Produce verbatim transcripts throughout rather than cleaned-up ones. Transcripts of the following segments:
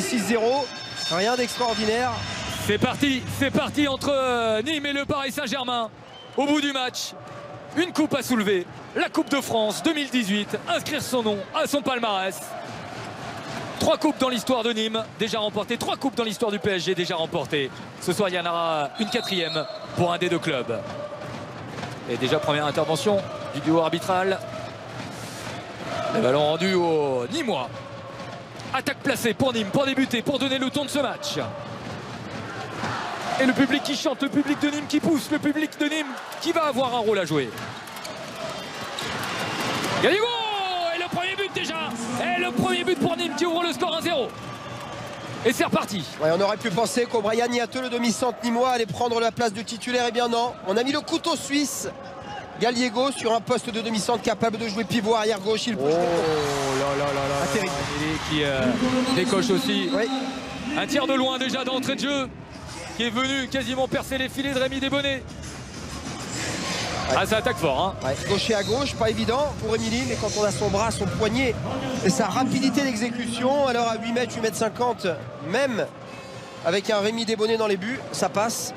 six zéro. Rien d'extraordinaire. C'est parti, c'est parti entre Nîmes et le Paris Saint-Germain. Au bout du match, une coupe à soulever. La Coupe de France deux mille dix-huit. Inscrire son nom à son palmarès. Trois coupes dans l'histoire de Nîmes, déjà remportées. Trois coupes dans l'histoire du P S G, déjà remportées. Ce soir, il y en aura une quatrième pour un des deux clubs. Et déjà, première intervention du duo arbitral. Le ballon rendu au Nîmois. Attaque placée pour Nîmes, pour débuter, pour donner le ton de ce match. Et le public qui chante, le public de Nîmes qui pousse, le public de Nîmes qui va avoir un rôle à jouer. Gallego! Et le premier but déjà! Et le premier but pour Nîmes qui ouvre le score un zéro. Et c'est reparti. Ouais, on aurait pu penser qu'O'Brien Niateux, le demi-centre nîmois, allait prendre la place de titulaire. Eh bien non, on a mis le couteau suisse. Gallego sur un poste de demi-centre capable de jouer pivot arrière gauche. Il peut oh là là là là, ah, terrible. Qui euh, décoche aussi. Oui. Un tir de loin déjà d'entrée de jeu qui est venu quasiment percer les filets de Rémi Desbonnets. Ouais. Ah, ça attaque fort. Hein. Ouais. Gaucher à gauche, pas évident pour Émilie, mais quand on a son bras, son poignet et sa rapidité d'exécution, alors à huit mètres, huit mètres cinquante, même avec un Rémi Desbonnets dans les buts, ça passe.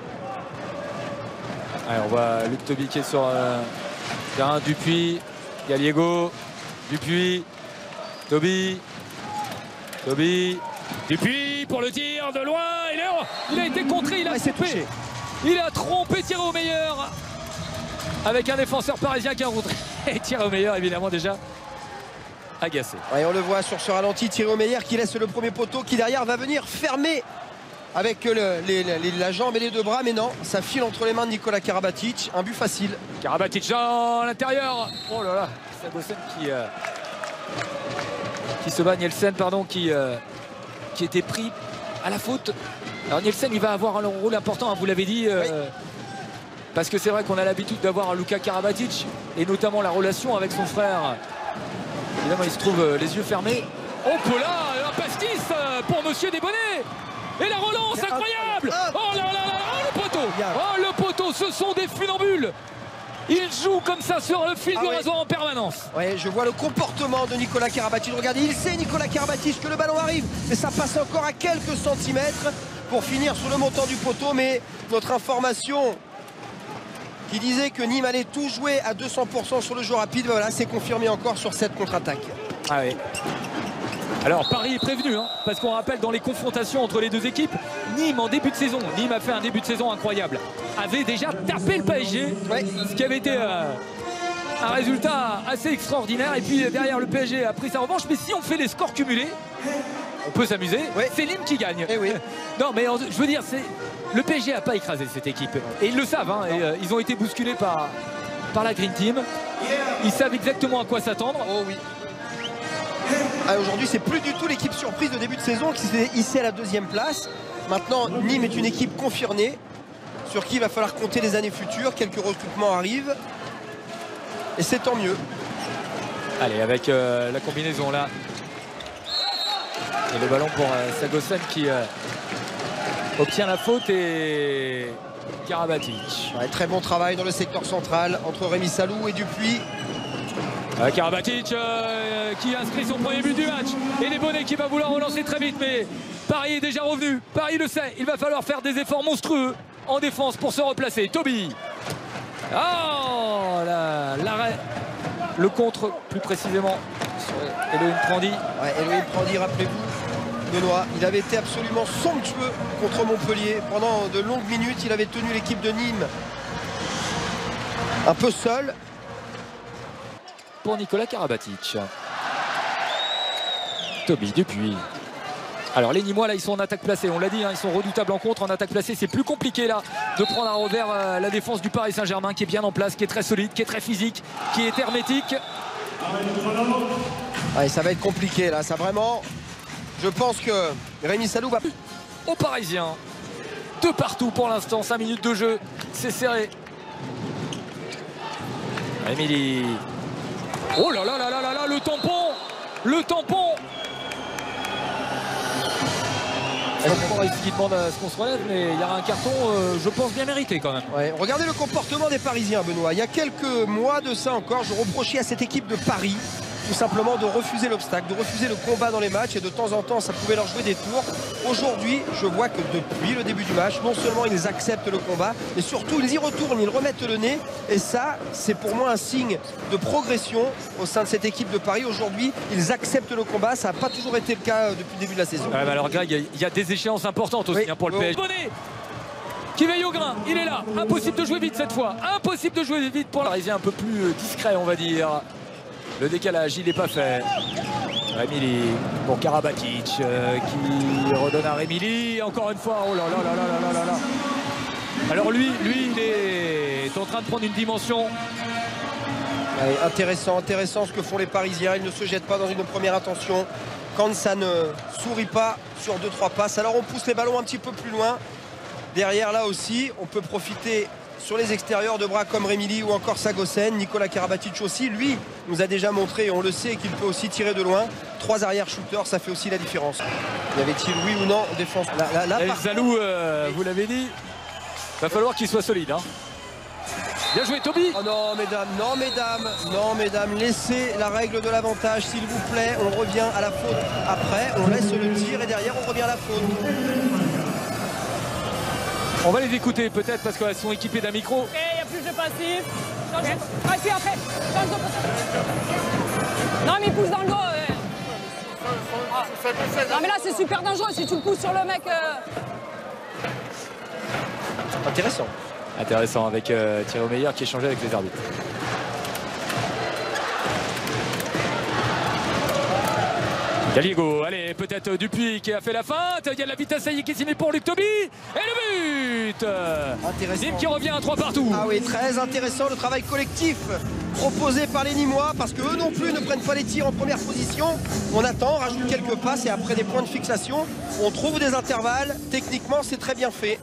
Allez, on voit Luc Toby qui est sur euh, terrain. Dupuis, Gallego, Dupuis, Toby, Toby, Dupuis pour le tir de loin. Il, est, il a été contré, il a ouais, trompé. Il a trompé, tiré au meilleur. Avec un défenseur parisien qui a rentré et tiré au meilleur, évidemment déjà agacé. Ouais, on le voit sur ce ralenti, tiré au meilleur qui laisse le premier poteau qui derrière va venir fermer avec le, les, les, la jambe et les deux bras, mais non, ça file entre les mains de Nikola Karabatic, un but facile. Karabatic dans l'intérieur. Oh là là, Sagosen qui, euh, qui se bat, Nielsen, pardon, qui, euh, qui était pris à la faute. Alors Nielsen, il va avoir un rôle important, hein, vous l'avez dit, euh, oui. Parce que c'est vrai qu'on a l'habitude d'avoir un Luka Karabatic, et notamment la relation avec son frère. Évidemment, il se trouve euh, les yeux fermés. Oh là, un pastis pour Monsieur Desbonnets. Et la relance incroyable! Oh là là là! Oh le poteau! Oh le poteau! Ce sont des funambules! Il joue comme ça sur le fil ah du ouais. rasoir en permanence. Ouais, je vois le comportement de Nikola Karabatic. Regardez, il sait Nikola Karabatic que le ballon arrive, mais ça passe encore à quelques centimètres pour finir sur le montant du poteau. Mais notre information qui disait que Nîmes allait tout jouer à deux cents pour cent sur le jeu rapide, voilà, c'est confirmé encore sur cette contre-attaque. Ah oui. Alors Paris est prévenu, hein, parce qu'on rappelle dans les confrontations entre les deux équipes, Nîmes en début de saison, Nîmes a fait un début de saison incroyable, avait déjà tapé le P S G, ouais. ce qui avait été euh, un résultat assez extraordinaire, et puis derrière le P S G a pris sa revanche, mais si on fait les scores cumulés, on peut s'amuser, ouais. c'est Nîmes qui gagne. Eh oui. Non mais je veux dire, c'est le P S G n'a pas écrasé cette équipe, et ils le savent, hein, et, euh, ils ont été bousculés par, par la Green Team, ils savent exactement à quoi s'attendre. Oh oui. Ah, aujourd'hui, c'est plus du tout l'équipe surprise de début de saison qui s'est hissée à la deuxième place. Maintenant, Nîmes est une équipe confirmée sur qui il va falloir compter les années futures. Quelques recrutements arrivent et c'est tant mieux. Allez, avec euh, la combinaison là. Et le ballon pour euh, Sagosen qui euh, obtient la faute et Karabatic. Ouais, très bon travail dans le secteur central entre Rémi Salou et Dupuis. Euh, Karabatic euh, qui inscrit son premier but du match. Et Desbonnets qui va vouloir relancer très vite. Mais Paris est déjà revenu. Paris le sait. Il va falloir faire des efforts monstrueux en défense pour se replacer. Toby. Oh l'arrêt. Le contre plus précisément sur Elohim Prandi. Ouais, Elohim Prandi, rappelez-vous, Benoît, il avait été absolument somptueux contre Montpellier. Pendant de longues minutes, il avait tenu l'équipe de Nîmes un peu seul. Pour Nikola Karabatic. Toby Dupuis. Alors les Nîmois là ils sont en attaque placée, on l'a dit, hein, ils sont redoutables en contre, en attaque placée c'est plus compliqué là de prendre à revers euh, la défense du Paris Saint-Germain qui est bien en place, qui est très solide, qui est très physique, qui est hermétique. Ouais, ça va être compliqué là, ça vraiment, je pense que Rémi Salou va... Aux Parisiens, de partout pour l'instant, cinq minutes de jeu, c'est serré. Émilie. Oh là là là là là là, le tampon, le tampon. Qui demande à ce qu'on se relève, mais il y aura un carton, euh, je pense, bien mérité quand même. Ouais, regardez le comportement des Parisiens, Benoît. Il y a quelques mois de ça encore, je reprochais à cette équipe de Paris tout simplement de refuser l'obstacle, de refuser le combat dans les matchs, et de temps en temps ça pouvait leur jouer des tours. Aujourd'hui, je vois que depuis le début du match, non seulement ils acceptent le combat, mais surtout ils y retournent, ils remettent le nez, et ça c'est pour moi un signe de progression au sein de cette équipe de Paris. Aujourd'hui, ils acceptent le combat, ça n'a pas toujours été le cas depuis le début de la saison. Ouais, alors Greg, il y, y a des échéances importantes aussi, oui, hein, pour le P S G. Bonnet qui veille au grain, il est là, impossible de jouer vite cette fois, impossible de jouer vite pour le Parisien, un peu plus discret on va dire. Le décalage, il n'est pas fait. Rémili pour Karabatic euh, qui redonne à Rémili. Encore une fois, oh là là là là là là là. Alors lui, lui, il est en train de prendre une dimension. Allez, intéressant, intéressant ce que font les Parisiens. Ils ne se jettent pas dans une première intention quand ça ne sourit pas sur deux trois passes. Alors on pousse les ballons un petit peu plus loin. Derrière là aussi, on peut profiter sur les extérieurs de bras comme Rémili ou encore Sagosen. Nicolas Karabatic aussi, lui, nous a déjà montré, et on le sait, qu'il peut aussi tirer de loin. Trois arrière-shooters, ça fait aussi la différence. Y avait-il oui ou non en défense? Là, là, là, par... Zalou, euh, vous l'avez dit, va falloir qu'il soit solide. Hein. Bien joué, Toby. Oh non, mesdames, non, mesdames, non, mesdames, laissez la règle de l'avantage, s'il vous plaît. On revient à la faute après, on laisse le tir et derrière, on revient à la faute. On va les écouter peut-être parce qu'elles sont équipées d'un micro. Ok, il y a plus de passif. Okay. Ah, puis après, change de position. Non, mais il pousse dans le dos. Ouais. Ah. Non, mais là, c'est super dangereux si tu le pousses sur le mec. Euh... Intéressant. Intéressant avec euh, Thierry Meyer qui échangeait avec les arbitres. Galiego, allez, peut-être Dupuis qui a fait la feinte. Il y a de la vitesse qui est signée pour Luc Toby. Et le but intéressant. Nîmes qui revient à trois partout. Ah oui, très intéressant le travail collectif proposé par les Nîmois, parce qu'eux non plus ne prennent pas les tirs en première position. On attend, on rajoute quelques passes et après des points de fixation, on trouve des intervalles. Techniquement, c'est très bien fait.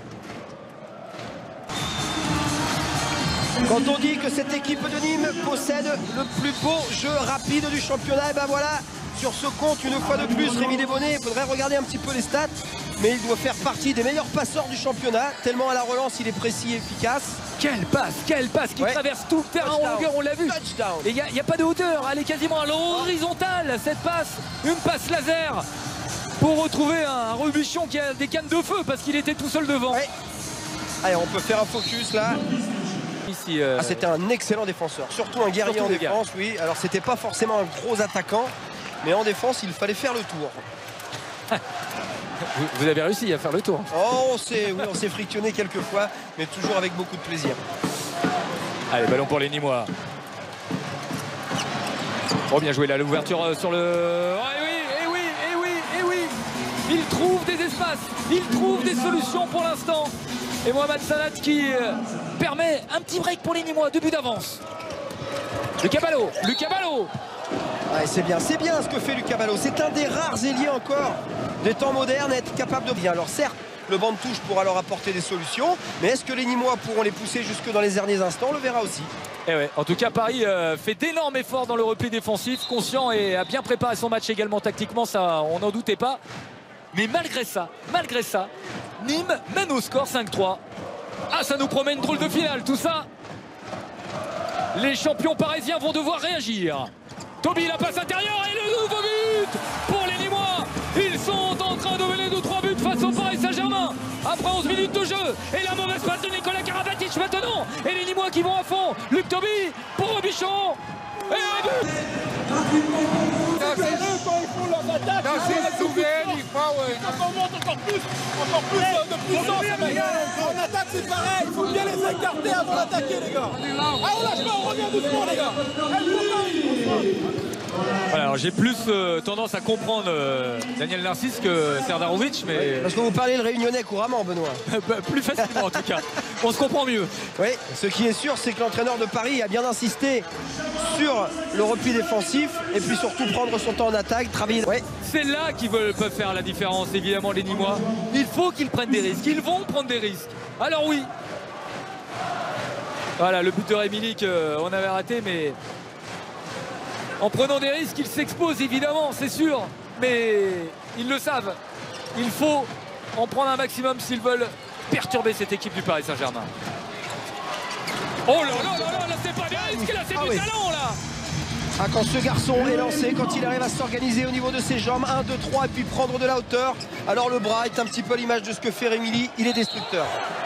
Quand on dit que cette équipe de Nîmes possède le plus beau jeu rapide du championnat, et ben voilà, sur ce compte, une fois de plus, Rémi Desbonnets, il faudrait regarder un petit peu les stats, mais il doit faire partie des meilleurs passeurs du championnat, tellement à la relance il est précis et efficace. Quelle passe, quelle passe qui ouais. traverse tout le terrain en longueur, on l'a vu. Touchdown. Et il n'y a, a pas de hauteur, elle est quasiment à l'horizontale, cette passe, une passe laser pour retrouver un Robuchon qui a des cannes de feu parce qu'il était tout seul devant. Ouais. Allez, on peut faire un focus là. Ici, euh... ah, c'était un excellent défenseur, surtout un guerrier surtout en défense, gars. Oui. Alors c'était pas forcément un gros attaquant, mais en défense il fallait faire le tour. vous, vous avez réussi à faire le tour. Oh, on s'est oui, on s'est frictionné quelques fois, mais toujours avec beaucoup de plaisir. Allez, ballon pour les Nîmois. Oh, bien joué là, l'ouverture sur le... Oh, et oui, et oui, et oui, et oui. Il trouve des espaces, il trouve des solutions pour l'instant. Et Mohamed Sanat qui euh, permet un petit break pour les Nîmois, deux buts d'avance. Lucas Ballot, Lucas Ballot. Ouais, c'est bien, c'est bien ce que fait Lucas Ballot. C'est un des rares ailiers encore des temps modernes à être capable de bien. Alors certes, le banc de touche pourra leur apporter des solutions, mais est-ce que les Nîmois pourront les pousser jusque dans les derniers instants? On le verra aussi. Et ouais, en tout cas, Paris euh, fait d'énormes efforts dans le repli défensif, conscient et a bien préparé son match également tactiquement, ça on n'en doutait pas. Mais malgré ça, malgré ça, Nîmes mène au score cinq trois. Ah, ça nous promet une drôle de finale, tout ça. Les champions parisiens vont devoir réagir. Toby, la passe intérieure et le nouveau but pour les Nîmois. Ils sont en train de mener deux trois buts face au Paris Saint-Germain. Après onze minutes de jeu. Et la mauvaise passe de Nicolas Karabatic maintenant. Et les Nîmois qui vont à fond. Luc Toby pour Robichon. Et un but. Dans cette nouvelle, il faut on monte encore plus, encore plus de puissance. En attaque, c'est pareil, il faut bien les écarter avant d'attaquer, les gars. Ah, on lâche pas, on revient doucement, les gars. Voilà, alors j'ai plus euh, tendance à comprendre euh, Daniel Narcisse que Serdarovic, mais... Oui, parce que vous parlez le réunionnais couramment, Benoît. bah, plus facilement en tout cas, on se comprend mieux. Oui, ce qui est sûr, c'est que l'entraîneur de Paris a bien insisté sur le repli défensif et puis surtout prendre son temps en attaque, travailler... Ouais. C'est là qu'ils veulent, peuvent faire la différence, évidemment, les Nîmois. Il faut qu'ils prennent des risques, ils vont prendre des risques. Alors oui, voilà le but de Rémili qu'on avait raté, mais... En prenant des risques, ils s'exposent évidemment, c'est sûr, mais ils le savent. Il faut en prendre un maximum s'ils veulent perturber cette équipe du Paris Saint-Germain. Oh là là là là, là c'est pas des risques, là c'est ah du oui. talent là. Ah, quand ce garçon est lancé, quand il arrive à s'organiser au niveau de ses jambes, un, deux, trois, et puis prendre de la hauteur, alors le bras est un petit peu l'image de ce que fait Rémi Lee, il est destructeur.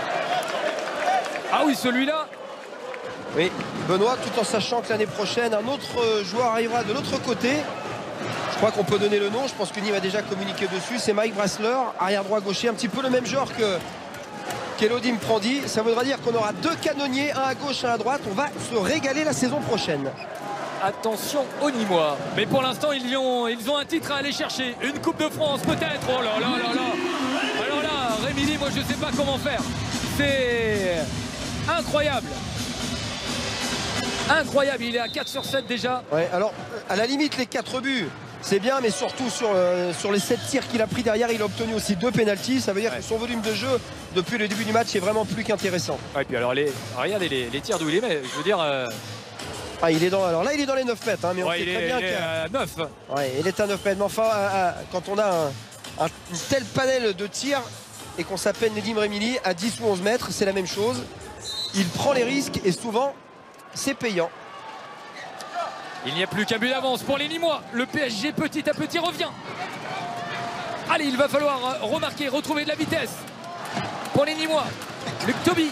Ah oui, celui-là. Oui, Benoît, tout en sachant que l'année prochaine, un autre joueur arrivera de l'autre côté. Je crois qu'on peut donner le nom, je pense que Nîmes a déjà communiqué dessus, c'est Mike Brassler, arrière droit gaucher, un petit peu le même genre que qu'Elodie Prandi. Ça voudra dire qu'on aura deux canonniers, un à gauche, un à droite. On va se régaler la saison prochaine. Attention aux Nîmois. Mais pour l'instant, ils ont, ils ont un titre à aller chercher. Une Coupe de France peut-être. Oh là là là là. Alors là, Rémi Lee, moi je ne sais pas comment faire. C'est incroyable. Incroyable, il est à quatre sur sept déjà. Ouais, alors à la limite les quatre buts, c'est bien, mais surtout sur, euh, sur les sept tirs qu'il a pris derrière, il a obtenu aussi deux pénaltys. Ça veut dire ouais. que son volume de jeu depuis le début du match est vraiment plus qu'intéressant. Ouais, et puis alors les, regardez les, les tirs d'où il les met. Je veux dire. Euh... Ah, il est dans, alors là il est dans les neuf mètres, hein, mais on ouais, sait il très est, bien qu'il est à neuf. Ouais, il est à neuf mètres. Mais enfin, à, à, quand on a un, un tel panel de tirs et qu'on s'appelle Nedim Rémi Lee à dix ou onze mètres, c'est la même chose. Il prend les risques et souvent c'est payant. Il n'y a plus qu'un but d'avance pour les Nîmois. Le P S G petit à petit revient. Allez, il va falloir remarquer, retrouver de la vitesse pour les Nîmois. Luc Toby.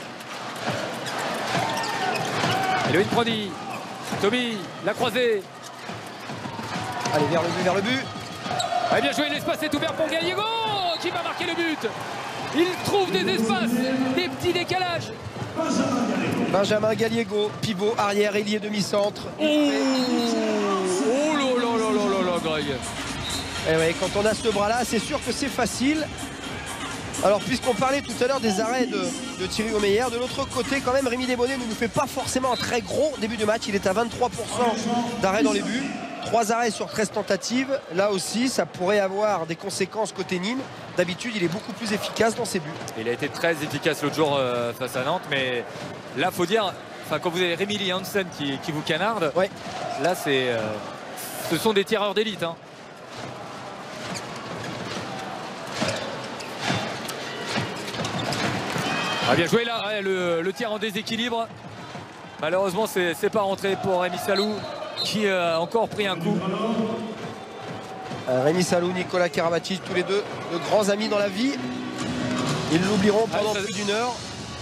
Eloïne Prandi. Toby, la croisée. Allez, vers le but, vers le but. Allez, bien joué, l'espace est ouvert pour Gallego qui va marquer le but. Il trouve des espaces, des petits décalages. Benjamin Gallego, pivot, arrière, ailier, demi-centre. Oh, oh là là là là là là, Greg. Et ouais, quand on a ce bras-là, c'est sûr que c'est facile. Alors, puisqu'on parlait tout à l'heure des arrêts de, de Thierry Omeyer, de l'autre côté, quand même, Rémi Desbonnets ne nous fait pas forcément un très gros début de match. Il est à vingt-trois pour cent d'arrêts dans les buts. trois arrêts sur treize tentatives. Là aussi, ça pourrait avoir des conséquences côté Nîmes. D'habitude, il est beaucoup plus efficace dans ses buts. Il a été très efficace l'autre jour euh, face à Nantes, mais là, il faut dire, quand vous avez Rémi Lee Hansen qui, qui vous canarde, ouais. Là, c'est, euh, ce sont des tireurs d'élite. Hein. Ah, bien joué là, ouais, le, le tir en déséquilibre. Malheureusement, c'est pas rentré pour Rémi Salou qui a encore pris un coup. Euh, Rémi Salou, Nicolas Karabatic, tous les deux de grands amis dans la vie. Ils l'oublieront pendant ah, ça... plus d'une heure.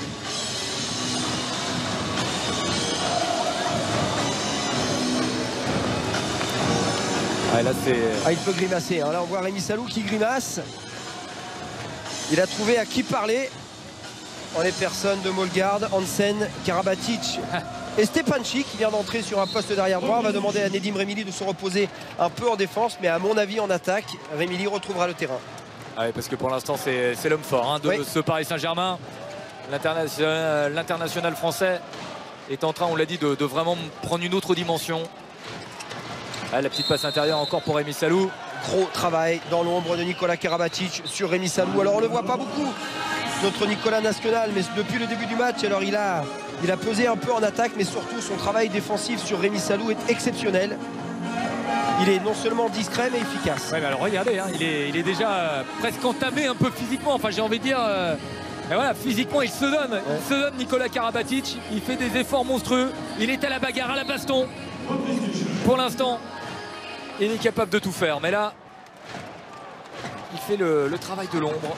Ah, là, ah, il peut grimacer. Hein. Là, on voit Rémi Salou qui grimace. Il a trouvé à qui parler. En les personnes de Molgard, Hansen, Karabatic et Stepanchi qui vient d'entrer sur un poste d'arrière droit. On va demander à Nedim Rémi Lee de se reposer un peu en défense, mais à mon avis en attaque, Rémi Lee retrouvera le terrain. Ah oui, parce que pour l'instant c'est l'homme fort hein, de oui. ce Paris Saint-Germain. L'international, l'international français est en train, on l'a dit, de, de vraiment prendre une autre dimension. Ah, la petite passe intérieure encore pour Rémi Salou. Gros travail dans l'ombre de Nicolas Karabatic sur Rémi Salou. Alors on ne le voit pas beaucoup, notre Nicolas National, mais depuis le début du match, alors il a, il a pesé un peu en attaque, mais surtout son travail défensif sur Rémi Salou est exceptionnel. Il est non seulement discret mais efficace. Ouais, mais alors regardez, hein, il, est, il est déjà presque entamé un peu physiquement. Enfin, j'ai envie de dire, euh, mais voilà, physiquement il se donne. Ouais. Il se donne Nicolas Karabatic. Il fait des efforts monstrueux. Il est à la bagarre, à la baston. Pour l'instant, il est capable de tout faire. Mais là, il fait le, le travail de l'ombre.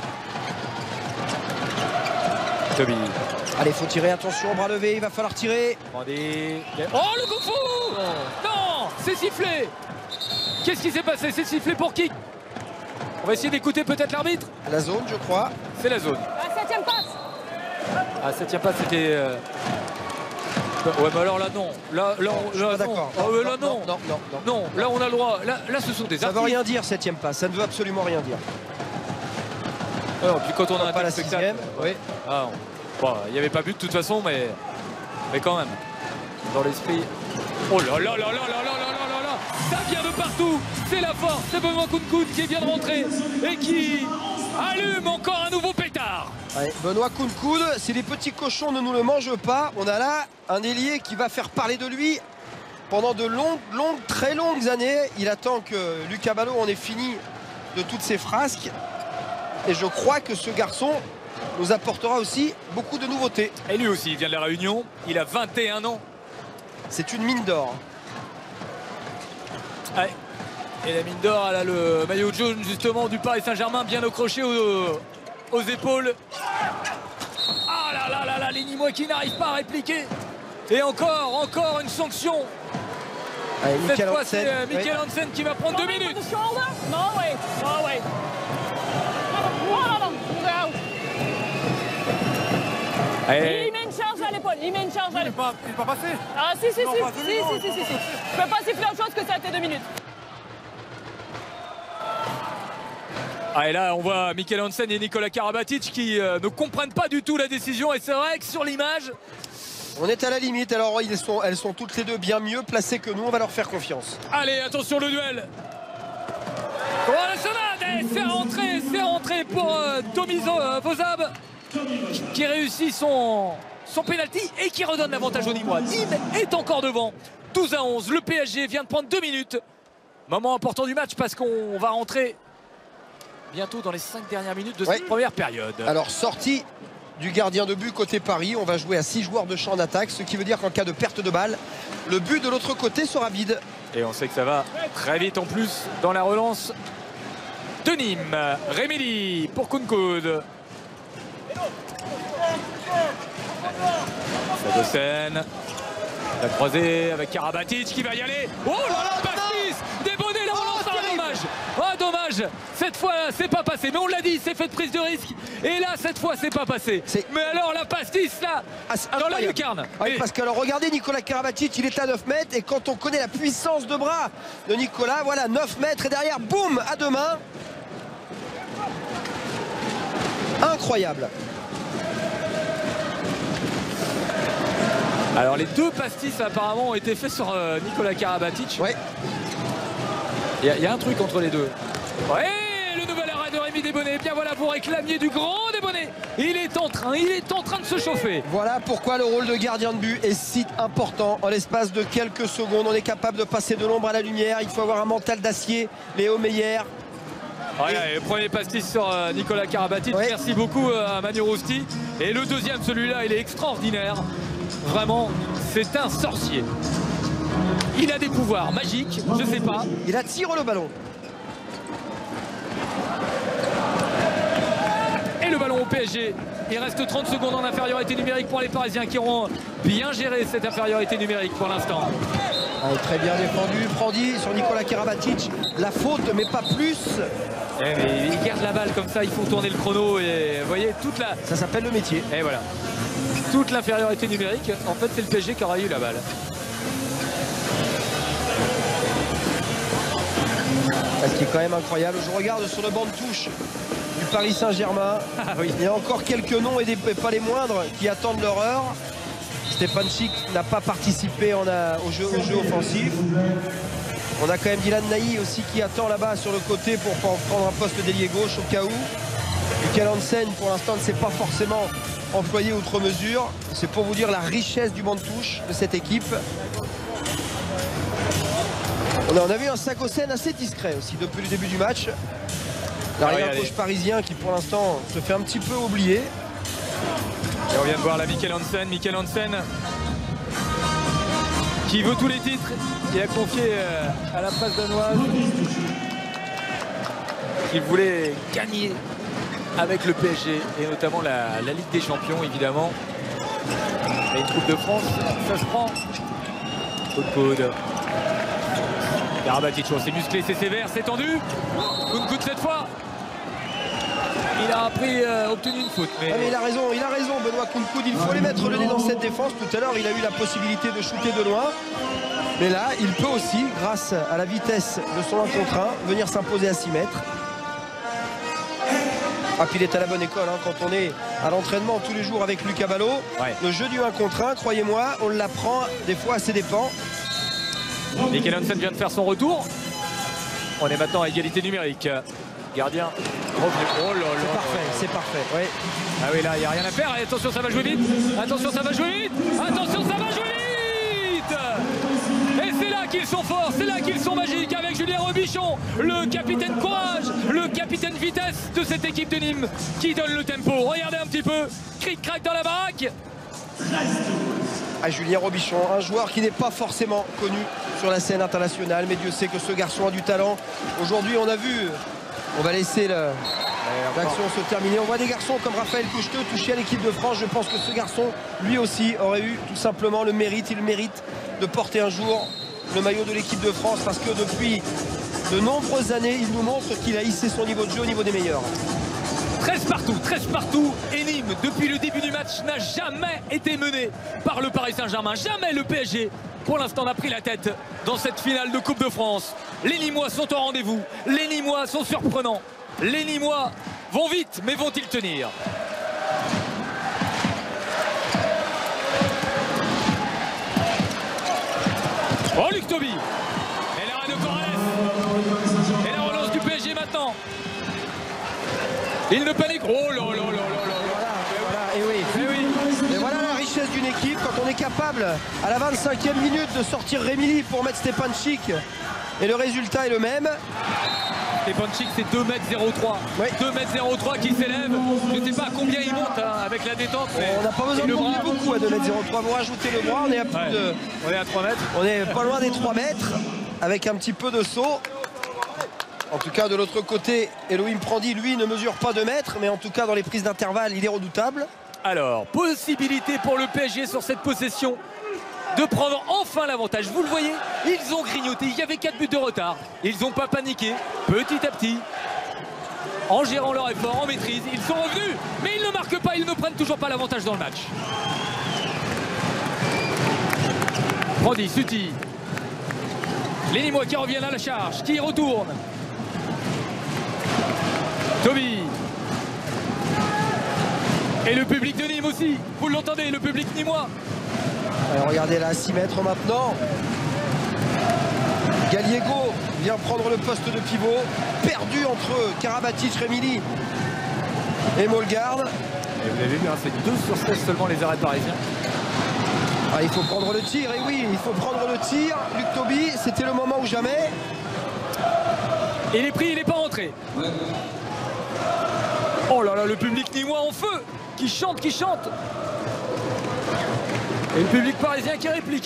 Toby. Allez, faut tirer, attention, bras levé, il va falloir tirer. Attendez. Oh, le kung fu oh. Non, c'est sifflé. Qu'est-ce qui s'est passé? C'est sifflé pour qui? On va essayer d'écouter peut-être l'arbitre. La zone, je crois. C'est la zone. La septième passe. Ah, septième passe, c'était... Euh... Ouais, mais alors là, non. Là, là, non, je suis pas d'accord. Ah, ouais, là, non. Non, non, non, non. Non, là, on a le droit. Là, là ce sont des Ça ne veut rien dire, septième passe. Ça ne veut absolument rien dire. Alors, puis quand on a un pas la spectacle, sixième, oui. Ah, bon, il n'y avait pas but de toute façon, mais, mais quand même, dans l'esprit. Oh là là là là là là là là là, ça vient de partout. C'est la force, c'est Benoît Kounkoun qui vient de rentrer et qui allume encore un nouveau pétard. Allez, Benoît Kounkoun, si les petits cochons ne nous le mangent pas, on a là un ailier qui va faire parler de lui pendant de longues, longues, très longues années. Il attend que Lucas Ballot en ait fini de toutes ses frasques. Et je crois que ce garçon nous apportera aussi beaucoup de nouveautés. Et lui aussi, il vient de la Réunion. Il a vingt et un ans. C'est une mine d'or. Allez. Et la mine d'or, elle a le maillot jaune justement du Paris Saint-Germain bien accroché aux, aux épaules. Ah là là là là, les Nîmois qui n'arrivent pas à répliquer. Et encore, encore une sanction. Allez, Cette fois, c'est euh, oui. Mikkel Hansen qui va prendre deux minutes. No way, no way. Allez. Il met une charge à l'épaule, il met une charge à Il n'est l'épaule. pas, il est pas passé. Ah si, si, Non, si, pas si, absolument, si, si, si, si. Je peux pas siffler autre chose que ça a été deux minutes. Ah, et là, on voit Mikkel Hansen et Nikola Karabatic qui euh, ne comprennent pas du tout la décision. Et c'est vrai que sur l'image, On est à la limite, alors ils sont, elles sont toutes les deux bien mieux placées que nous, on va leur faire confiance. allez, attention le duel. Oh, la sonade, c'est rentré, c'est rentré pour euh, Tomizo euh, Vozab qui, qui réussit son, son pénalty et qui redonne l'avantage aux Nîmois. Nîmes est encore devant, douze à onze. Le P S G vient de prendre deux minutes. Moment important du match parce qu'on va rentrer bientôt dans les cinq dernières minutes de cette Ouais. première période. Alors sortie du gardien de but côté Paris, on va jouer à six joueurs de champ d'attaque, ce qui veut dire qu'en cas de perte de balle, le but de l'autre côté sera vide. Et on sait que ça va très vite en plus dans la relance de Nîmes. Rémélie pour Kounkoud. Sagosen. La croisée avec Karabatic qui va y aller. Oh là là, Pastis débonné la relance. Ah, dommage. Oh dommage. Cette fois c'est pas passé. Mais on l'a dit, c'est fait de prise de risque. Et là cette fois c'est pas passé. Mais alors la Pastis là Ah, c'est dans la incroyable. lucarne. Ah oui, Et- parce que alors regardez Nicolas Karabatic, il est à neuf mètres et quand on connaît la puissance de bras de Nicolas, voilà neuf mètres et derrière, boum, à deux mains. Incroyable. Alors les deux pastis apparemment ont été faits sur euh, Nikola Karabatic. Ouais. Il y, a- il y a un truc entre les deux. Ouais, le nouvel arrêt de Rémi Desbonnets. Bien voilà pour réclamier du grand Desbonnets. Il est en train, il est en train de se chauffer. Voilà pourquoi le rôle de gardien de but est si important. En l'espace de quelques secondes, on est capable de passer de l'ombre à la lumière. Il faut avoir un mental d'acier. Léo Meyer. Ouais, et le premier pastis sur euh, Nikola Karabatic. Ouais. Merci beaucoup euh, à Manu Rousti. Et le deuxième, celui-là, il est extraordinaire. Vraiment, c'est un sorcier. Il a des pouvoirs magiques, je sais pas. Il attire le ballon. Et le ballon au P S G. Il reste trente secondes en infériorité numérique pour les Parisiens qui auront bien géré cette infériorité numérique pour l'instant. Ah, très bien défendu. Prandi sur Nicolas Karabatic. La faute, mais pas plus. Eh, mais il garde la balle comme ça, il faut tourner le chrono et vous voyez toute la. Ça s'appelle le métier. Et voilà. Toute l'infériorité numérique, en fait c'est le P S G qui aura eu la balle. Ce qui est quand même incroyable. Je regarde sur le banc de touche du Paris Saint-Germain. Ah oui. Il y a encore quelques noms et, des, et pas les moindres qui attendent leur heure. Stefanchik n'a pas participé en a, au, jeu, au jeu offensif. On a quand même Dylan Naï aussi qui attend là-bas sur le côté pour prendre un poste d'ailier gauche au cas où. Mikkel Hansen pour l'instant ne s'est pas forcément employé outre mesure. C'est pour vous dire la richesse du banc de touche de cette équipe. On a, on a vu un Sagosen assez discret aussi depuis le début du match. L'arrière Ah oui, gauche allez. parisien qui pour l'instant se fait un petit peu oublier. Et on vient de voir la Mikkel Hansen. Mikkel Hansen qui veut tous les titres. Il a confié euh, à la presse danoise qu'il voulait gagner avec le P S G et notamment la, la Ligue des Champions évidemment. Et une Coupe de France, ça se prend. Coup de coude. Karabatic, c'est musclé, c'est sévère, c'est tendu. Coup de coude cette fois. Il a appris, euh, obtenu une faute. Mais... Ah, mais il a raison, il a raison Benoît Kounkoud, il faut les mettre le nez dans cette défense. Tout à l'heure il a eu la possibilité de shooter de loin. Mais là il peut aussi, grâce à la vitesse de son un contre un, venir s'imposer à six mètres. Ah puis il est à la bonne école hein, quand on est à l'entraînement tous les jours avec Lucas Ballot. Ouais. Le jeu du un contre un, croyez-moi, on l'apprend des fois à ses dépens. Mikkel Hansen vient de faire son retour. On est maintenant à égalité numérique. Gardien revenu. Oh là là. C'est parfait, c'est parfait. Ouais. Ah oui, là, il n'y a rien à faire. Et attention, ça va jouer vite. Attention, ça va jouer vite. Attention, ça va jouer vite. Et c'est là qu'ils sont forts. C'est là qu'ils sont magiques avec Julien Robichon, le capitaine courage, le capitaine vitesse de cette équipe de Nîmes qui donne le tempo. Regardez un petit peu. Cric-crac dans la baraque. À Julien Robichon, un joueur qui n'est pas forcément connu sur la scène internationale. Mais Dieu sait que ce garçon a du talent. Aujourd'hui, on a vu, on va laisser l'action se terminer. On voit des garçons comme Raphaël Coucheteux toucher à l'équipe de France. Je pense que ce garçon, lui aussi, aurait eu tout simplement le mérite, il mérite de porter un jour le maillot de l'équipe de France, parce que depuis de nombreuses années, il nous montre qu'il a hissé son niveau de jeu au niveau des meilleurs. treize partout, treize partout. Et Nîmes, depuis le début du match, n'a jamais été mené par le Paris Saint-Germain. Jamais le P S G, pour l'instant, n'a pris la tête dans cette finale de Coupe de France. Les Nîmois sont au rendez-vous. Les Nîmois sont surprenants. Les Nîmois vont vite, mais vont-ils tenir? Oh, Luc Toby. Et l'arrêt de Corrales. Et la relance du P S G maintenant. Il ne panique. Oh là là là là là. Voilà, et oui. Et oui. Et voilà la richesse d'une équipe quand on est capable à la vingt-cinquième minute de sortir Rémili pour mettre Stepanchik. Et le résultat est le même. Stepanchik, c'est deux mètres zéro trois. Oui. deux mètres zéro trois qui s'élève. Je ne sais pas à combien il monte hein, avec la détente. Mais on n'a pas besoin de monter beaucoup à deux mètres zéro trois. Vous rajoutez le bras, on est à plus ouais. de. On est à trois mètres. On est pas loin des trois mètres avec un petit peu de saut. En tout cas, de l'autre côté, Elohim Prandi, lui, ne mesure pas deux mètres, mais en tout cas, dans les prises d'intervalle, il est redoutable. Alors, possibilité pour le P S G sur cette possession de prendre enfin l'avantage. Vous le voyez, ils ont grignoté. Il y avait quatre buts de retard. Ils n'ont pas paniqué. Petit à petit, en gérant leur effort, en maîtrise, ils sont revenus. Mais ils ne marquent pas, ils ne prennent toujours pas l'avantage dans le match. Prandi, Suti. Les Nîmois qui reviennent à la charge, qui retournent. Toby. Et le public de Nîmes aussi. Vous l'entendez, le public nîmois. Alors regardez là, à six mètres maintenant. Gallego vient prendre le poste de pivot. Perdu entre Karabatic, Rémili et Mollegarde. Et vous avez vu, hein, c'est du deux sur seize seulement les arrêts parisiens. Ah, il faut prendre le tir, et oui, il faut prendre le tir. Luc Toby, c'était le moment ou jamais. Et il est pris, il n'est pas rentré. Oh là là, le public nîmois en feu, qui chante, qui chante. Et le public parisien qui réplique.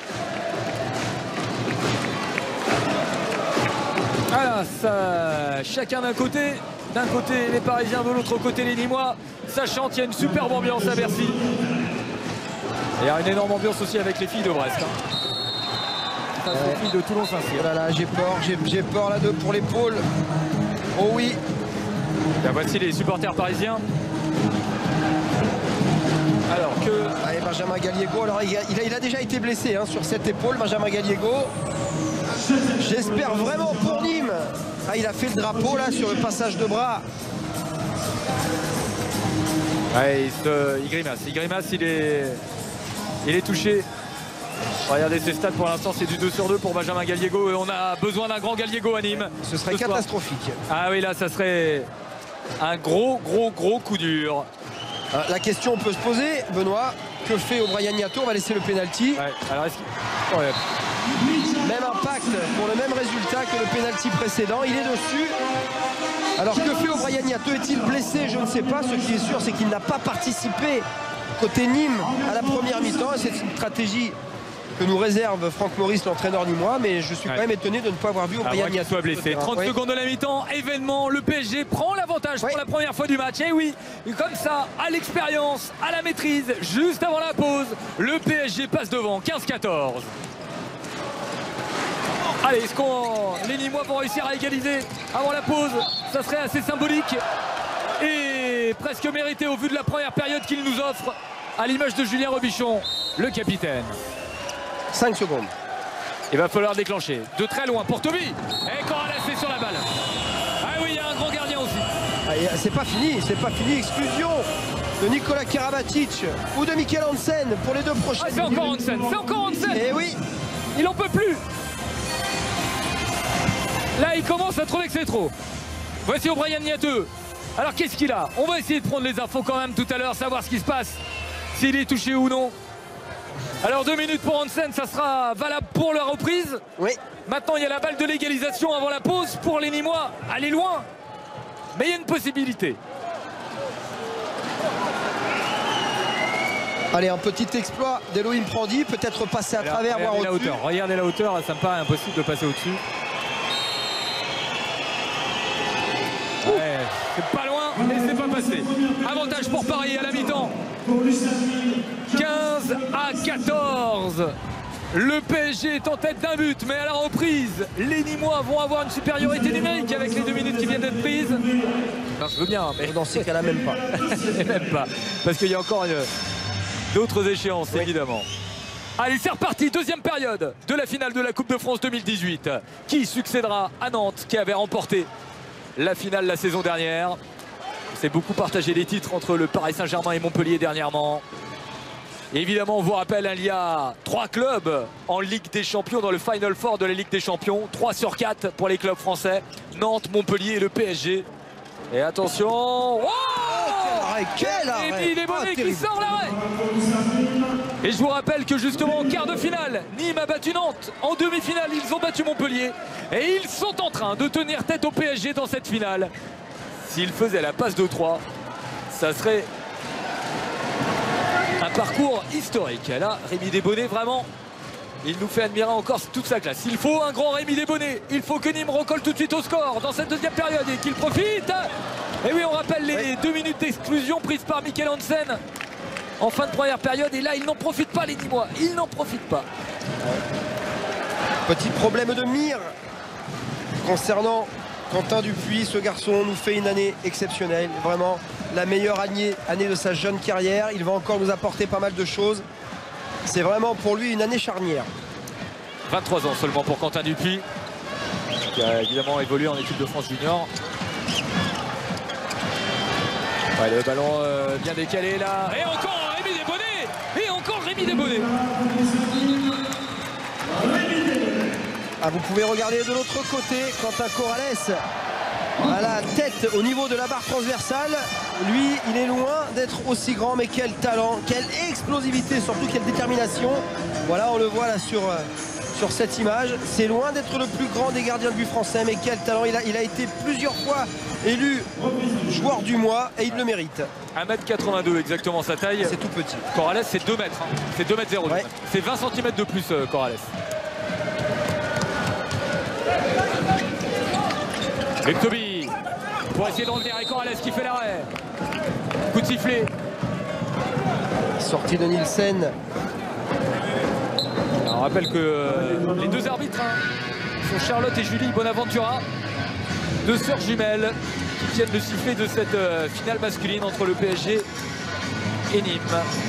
Voilà, ça, chacun d'un côté. D'un côté les Parisiens, de l'autre côté les Nîmois. Ça chante, il y a une superbe ambiance à Bercy. Et il y a une énorme ambiance aussi avec les filles de Brest. Hein. Ça, c'est les filles de Toulon-Saint-Cyr. Oh là là, j'ai peur, j'ai peur là de pour l'épaule. Oh oui. Là, voici les supporters parisiens. Alors que... Allez, Benjamin Gallego, alors il a, il a, il a déjà été blessé hein, sur cette épaule, Benjamin Gallego. J'espère vraiment pour Nîmes. Ah, il a fait le drapeau là sur le passage de bras. Ouais, il, se, il grimace, il grimace, il est, il est touché. Regardez ces stats pour l'instant, c'est du deux sur deux pour Benjamin Gallego et on a besoin d'un grand Gallego à Nîmes. Ce serait ce catastrophique. Soir. Ah oui, là, ça serait un gros, gros, gros coup dur. La question peut se poser, Benoît, que fait O'Brien Niato? On va laisser le pénalty. Ouais, alors est-ce qu'il... Ouais. Même impact pour le même résultat que le pénalty précédent. Il est dessus. Alors que fait O'Brien Niato? Est-il blessé? Je ne sais pas. Ce qui est sûr, c'est qu'il n'a pas participé côté Nîmes à la première mi-temps. Et c'est une stratégie que nous réserve Franck Maurice, l'entraîneur nîmois, mais je suis ouais. quand même étonné de ne pas avoir vu O'Brien Niato soit blessé. trente oui. secondes de la mi-temps, événement, le P S G prend l'avantage oui. pour la première fois du match. Et oui, et comme ça, à l'expérience, à la maîtrise, juste avant la pause, le P S G passe devant, quinze quatorze. Allez, est-ce qu'on les Nîmois vont réussir à égaliser avant la pause? Ça serait assez symbolique et presque mérité au vu de la première période qu'il nous offre, à l'image de Julien Robichon, le capitaine. cinq secondes. Il va falloir déclencher. De très loin pour Toby. Et Corrales est sur la balle. Ah oui, il y a un grand gardien aussi. Ah, c'est pas fini, c'est pas fini. Exclusion de Nicolas Karabatic ou de Mikkel Hansen pour les deux prochaines. Ah, c'est encore Hansen, c'est encore Hansen. Et oui. Il en peut plus. Là, il commence à trouver que c'est trop. Voici O'Brien Niato. Alors, qu'est-ce qu'il a? On va essayer de prendre les infos quand même tout à l'heure, savoir ce qui se passe. S'il est touché ou non. Alors deux minutes pour Hansen, ça sera valable pour la reprise. Oui. Maintenant il y a la balle de l'égalisation avant la pause pour les Nîmois. Aller loin. Mais il y a une possibilité. Allez, un petit exploit d'Elohim Prandi, peut-être passer à Alors, travers, voire regardez la au-dessus. hauteur. Regardez la hauteur, ça me paraît impossible de passer au-dessus. Ouais, c'est pas loin, mais c'est pas passé. Avantage pour Paris à la mi-temps. quinze à quatorze. Le P S G est en tête d'un but, mais à la reprise, les Nîmois vont avoir une supériorité numérique avec les deux minutes qui viennent d'être prises. Non, je veux bien, mais Dans ces cas-là, même pas. même pas. Parce qu'il y a encore une... d'autres échéances, Oui. évidemment. Allez, c'est reparti, deuxième période de la finale de la Coupe de France deux mille dix-huit. Qui succédera à Nantes, qui avait remporté la finale la saison dernière. On s'est beaucoup partagé les titres entre le Paris Saint-Germain et Montpellier dernièrement. Et évidemment, on vous rappelle, il y a trois clubs en Ligue des Champions, dans le Final Four de la Ligue des Champions. trois sur quatre pour les clubs français. Nantes, Montpellier et le P S G. Et attention... Oh, Arrêt, quel arrêt! et puis il est Ah, bonnet qui terrible. sort l'arrêt. Et je vous rappelle que justement en quart de finale, Nîmes a battu Nantes. En demi-finale, ils ont battu Montpellier. Et ils sont en train de tenir tête au P S G dans cette finale. S'ils faisaient la passe de trois, ça serait un parcours historique. Là, Rémi Desbonnets, vraiment, il nous fait admirer encore toute sa classe. Il faut un grand Rémi Desbonnets. Il faut que Nîmes recolle tout de suite au score dans cette deuxième période et qu'il profite. Et oui, on rappelle les Oui. deux minutes d'exclusion prises par Mikkel Hansen en fin de première période. Et là, ils n'en profitent pas, les Nîmois. Ils n'en profitent pas. Petit problème de mire concernant Quentin Dupuis. Ce garçon nous fait une année exceptionnelle. Vraiment la meilleure année, année de sa jeune carrière. Il va encore nous apporter pas mal de choses. C'est vraiment pour lui une année charnière. vingt-trois ans seulement pour Quentin Dupuis, qui a évidemment évolué en équipe de France junior. Ouais, le ballon euh, bien décalé là. Et encore Rémi Desbonnets. Et encore Rémi Desbonnets. Ah, vous pouvez regarder de l'autre côté Quentin Corrales à la tête au niveau de la barre transversale. Lui, il est loin d'être aussi grand, mais quel talent, quelle explosivité, surtout quelle détermination. Voilà, on le voit là sur, euh, sur cette image. C'est loin d'être le plus grand des gardiens de but français, mais quel talent. Il a, il a été plusieurs fois élu joueur du mois et il le mérite. un mètre quatre-vingt-deux exactement sa taille. C'est tout petit. Corrales, c'est deux mètres. Hein. C'est deux mètres zéro deux. Ouais. C'est vingt centimètres de plus, euh, Corrales. Avec Toby pour essayer de revenir avec Corrales qui fait l'arrêt. Coup de sifflet. Sortie de Nielsen. Alors, on rappelle que euh, les deux arbitres hein, sont Charlotte et Julie Bonaventura, deux sœurs jumelles qui tiennent le sifflet de cette euh, finale masculine entre le P S G et Nîmes.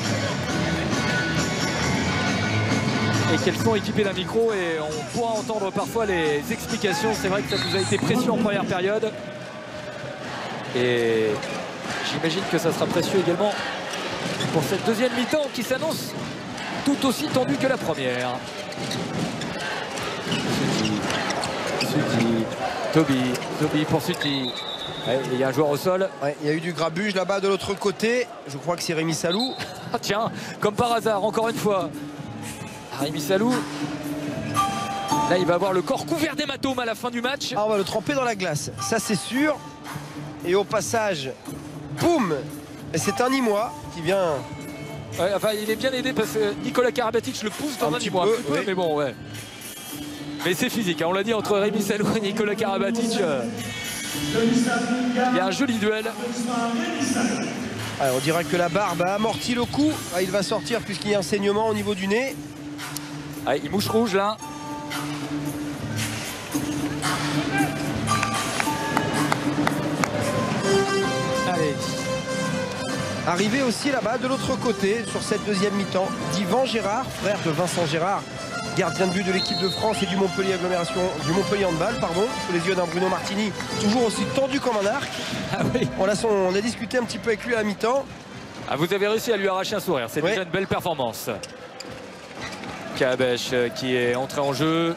Et qu'elles sont équipées d'un micro et on pourra entendre parfois les explications. C'est vrai que ça nous a été précieux en première période. Et j'imagine que ça sera précieux également pour cette deuxième mi-temps qui s'annonce tout aussi tendue que la première. Suti, Suti, Toby, Toby pour Suti. Ouais, il y a un joueur au sol. Ouais, il y a eu du grabuge là-bas de l'autre côté. Je crois que c'est Rémi Salou. Ah, tiens, comme par hasard, encore une fois. Rémi Salou. Là, il va avoir le corps couvert d'hématomes à la fin du match. Ah, on va le tremper dans la glace, ça c'est sûr. Et au passage, boum. Et c'est un Nîmois qui vient. Ouais, enfin, il est bien aidé parce que Nicolas Karabatic le pousse dans Un un, petit niveau, peu, un petit peu, oui. mais bon, ouais. Mais c'est physique, hein, on l'a dit, entre Rémi Salou et Nicolas Karabatic. Euh, il y a un joli duel. Alors, on dirait que la barbe a amorti le coup. Ah, il va sortir puisqu'il y a un saignement au niveau du nez. Ah, il mouche rouge là. Allez. Arrivé aussi là-bas de l'autre côté sur cette deuxième mi-temps, d'Yvan Gérard, frère de Vincent Gérard, gardien de but de l'équipe de France et du Montpellier agglomération, du Montpellier handball, pardon, sous les yeux d'un Bruno Martini, toujours aussi tendu comme un arc. Ah oui. On a, son, on a discuté un petit peu avec lui à la mi-temps. Ah, vous avez réussi à lui arracher un sourire, c'est Ouais. déjà une belle performance. Kabech euh, qui est entré en jeu.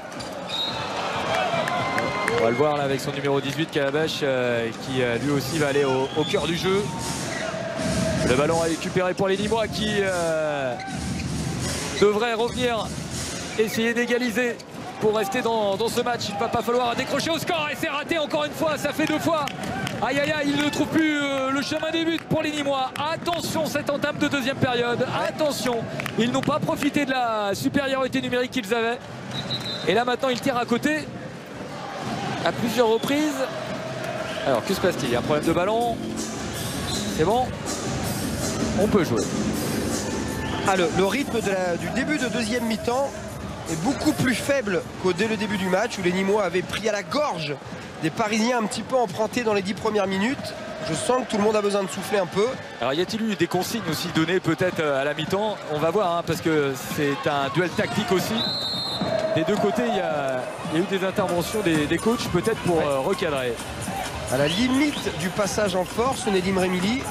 On va le voir là avec son numéro dix-huit, Kabech, euh, qui euh, lui aussi va aller au, au cœur du jeu. Le ballon à récupérer pour les Nîmois qui euh, devraient revenir, essayer d'égaliser pour rester dans, dans ce match. Il ne va pas falloir décrocher au score et c'est raté encore une fois, ça fait deux fois Aïe aïe aïe, il ne trouve plus euh, le chemin des buts pour les Nîmois. Attention, cette entame de deuxième période. Attention, ils n'ont pas profité de la supériorité numérique qu'ils avaient. Et là maintenant, ils tirent à côté à plusieurs reprises. Alors, que se passe-t-il? Il y a un problème de ballon. C'est bon. On peut jouer. Ah, le, le rythme de la, du début de deuxième mi-temps est beaucoup plus faible qu'au dès le début du match où les Nîmois avaient pris à la gorge des Parisiens un petit peu empruntés dans les dix premières minutes. Je sens que tout le monde a besoin de souffler un peu. Alors y a-t-il eu des consignes aussi données peut-être à la mi-temps? On va voir hein, parce que c'est un duel tactique aussi. Des deux côtés il y a, il y a eu des interventions des, des coachs peut-être pour ouais. euh, recadrer. À la limite du passage en force, Nedim Remili.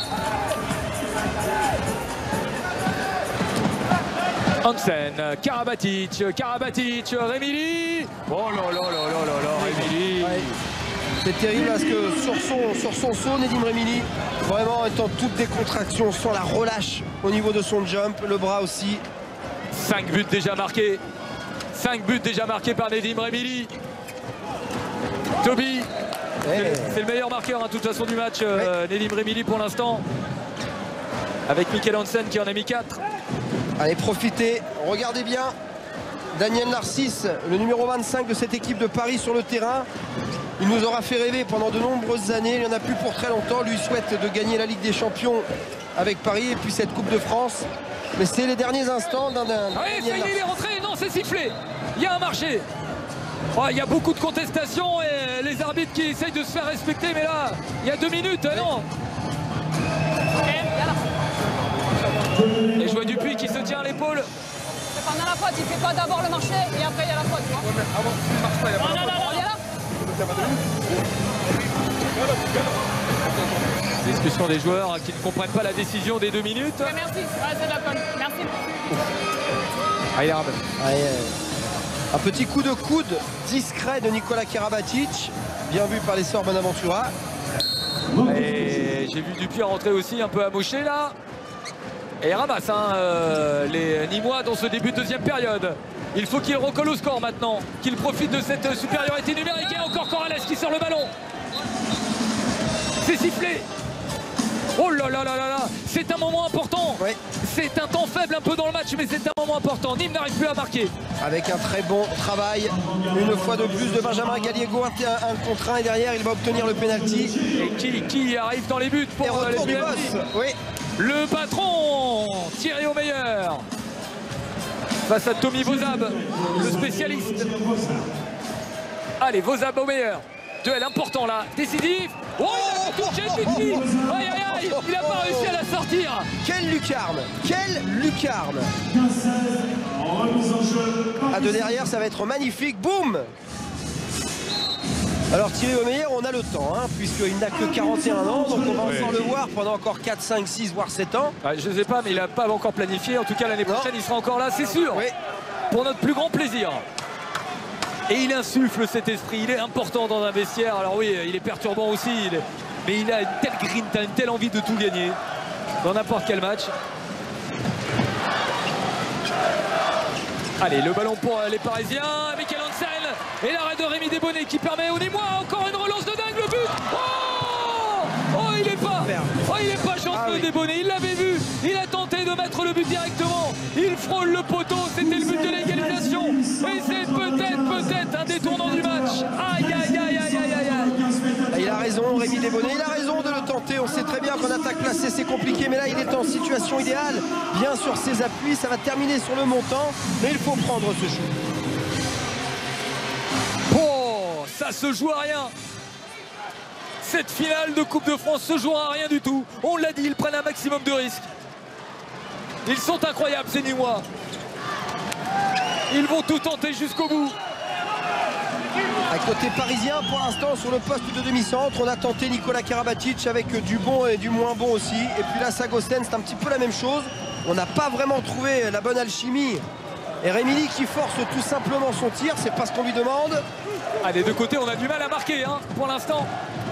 Hansen, Karabatic, Karabatic, Remili. Oh là là là là là là, Remili. Ouais. C'est terrible parce que sur son, sur son saut, Nedim Remili, vraiment étant toute décontraction, sans la relâche au niveau de son jump, le bras aussi. cinq buts déjà marqués. cinq buts déjà marqués par Nedim Remili. Toby, hey. c'est le meilleur marqueur de hein, toute façon du match, euh, ouais. Nedim Remili pour l'instant. Avec Mikkel Hansen qui en a mis quatre. Allez, profitez, regardez bien. Daniel Narcisse, le numéro vingt-cinq de cette équipe de Paris sur le terrain. Il nous aura fait rêver pendant de nombreuses années. Il n'y en a plus pour très longtemps. Lui souhaite de gagner la Ligue des Champions avec Paris et puis cette Coupe de France. Mais c'est les derniers instants d'un... Ah oui, ça y est, il est rentré. Non, c'est sifflé. Il y a un marché. Oh, il y a beaucoup de contestations et les arbitres qui essayent de se faire respecter. Mais là, il y a deux minutes, oui. non Et je vois Dupuis qui se tient à l'épaule. C'est pendant la faute, il fait pas d'abord le marché et après il y a la faute. Tu vois ouais, mais avant, il marche pas, il y a pas la faute. On est là. Discussion des joueurs qui ne comprennent pas la décision des deux minutes. Ouais, merci, ouais, c'est d'accord. Merci. Allez, Arbe. Allez, un petit coup de coude discret de Nicolas Karabatic, bien vu par les sœurs Bonaventura. Et j'ai vu Dupuis rentrer aussi un peu amoché là. Et il ramasse hein, euh, les Nîmois dans ce début de deuxième période. Il faut qu'il recolle au score maintenant, qu'il profite de cette supériorité numérique. Et encore Corrales qui sort le ballon. C'est sifflé. Oh là là là là là. C'est un moment important. Ouais. C'est un temps faible un peu dans le match, mais c'est un moment important. Nîmes n'arrive plus à marquer. Avec un très bon travail, une fois de plus de Benjamin Gallego, un, un contre un et derrière il va obtenir le penalty. Et qui, qui arrive dans les buts pour et retour les du boss. Oui. Le patron, Thierry Omeyer, face à Tommy Vozab, le spécialiste. Allez, Vozab Omeyer, duel important là, décisif. Oh, il a touché Dupuis. Aïe aïe aïe, il n'a pas réussi à la sortir. Quelle lucarne, quelle lucarne. Ah, de derrière, ça va être magnifique, boum. Alors Thierry Omeyer, on a le temps, hein, puisqu'il n'a que quarante et un ans, donc on va oui. encore le voir pendant encore quatre, cinq, six, voire sept ans. Ouais, je ne sais pas, mais il n'a pas encore planifié. En tout cas, l'année prochaine, il sera encore là, c'est sûr. Oui. Pour notre plus grand plaisir. Et il insuffle cet esprit, il est important dans un vestiaire. Alors oui, il est perturbant aussi, il est... mais il a une telle grinta, une telle envie de tout gagner dans n'importe quel match. Allez, le ballon pour les Parisiens, Mikkel Hansen et l'arrêt de Rémi Desbonnets qui permet aux Nîmois encore une relance de dingue, le but. Oh, oh il est pas, oh, il est pas chanceux ah, oui. Desbonnets, il l'avait vu, il a tenté de mettre le but directement, il frôle le poteau, c'était le but de l'égalisation et c'est peut-être, peut-être un détournant du match. Aïe, aïe, aïe, aïe, aïe, aïe. Il a raison, Rémi Desbonnets, il a raison de le tenter. On sait très bien qu'en attaque placée c'est compliqué, mais là il est en situation idéale, bien sur ses appuis, ça va terminer sur le montant, mais il faut prendre ce shoot. Oh, ça se joue à rien. Cette finale de Coupe de France se jouera à rien du tout. On l'a dit, ils prennent un maximum de risques. Ils sont incroyables ces Nîmois. Ils vont tout tenter jusqu'au bout. À côté parisien, pour l'instant, sur le poste de demi-centre, on a tenté Nicolas Karabatic avec du bon et du moins bon aussi. Et puis là, Sagosen, c'est un petit peu la même chose. On n'a pas vraiment trouvé la bonne alchimie. Et Remili qui force tout simplement son tir, c'est pas ce qu'on lui demande. Ah, des deux côtés, on a du mal à marquer hein, pour l'instant.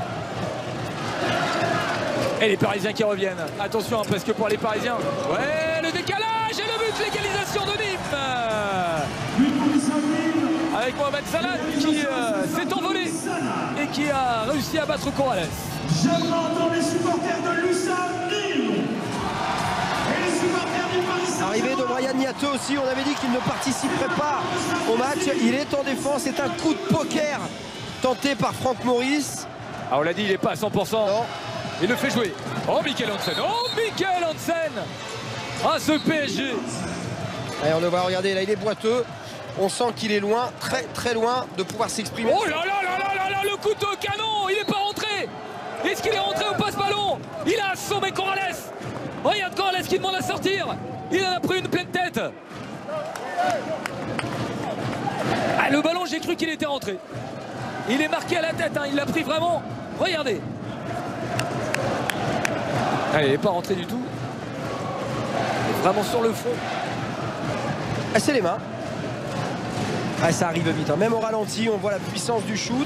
Et les Parisiens qui reviennent. Attention, hein, parce que pour les Parisiens, ouais, le décalage et le but, l'égalisation de Nîmes. avec Mohamed Salah qui euh, s'est envolé et qui a réussi à battre Corrales. J'aimerais entendre les supporters de Lucerne Nîmes et les supporters du Paris Saint-Germain. Arrivée de Brian Niato aussi, on avait dit qu'il ne participerait pas au match. Il est en défense, c'est un coup de poker tenté par Franck Maurice. Ah, on l'a dit, il n'est pas à cent pour cent. Non. Il le fait jouer. Oh, Michael Hansen. Oh, Michael Hansen. Ah, ce P S G. Allez, on le voit, regardez, là il est boiteux. On sent qu'il est loin, très très loin de pouvoir s'exprimer. Oh là là là là là là, le couteau canon. Il n'est pas rentré. Est-ce qu'il est rentré au passe-ballon? Il a assommé Corrales. Regarde Corrales qui demande à sortir. Il en a pris une pleine tête. Ah, le ballon, j'ai cru qu'il était rentré. Il est marqué à la tête, hein. Il l'a pris vraiment. Regardez. Ah, il n'est pas rentré du tout. Il est vraiment sur le fond. Ah, c'est les mains. Ah, ça arrive vite, hein. Même au ralenti, on voit la puissance du shoot.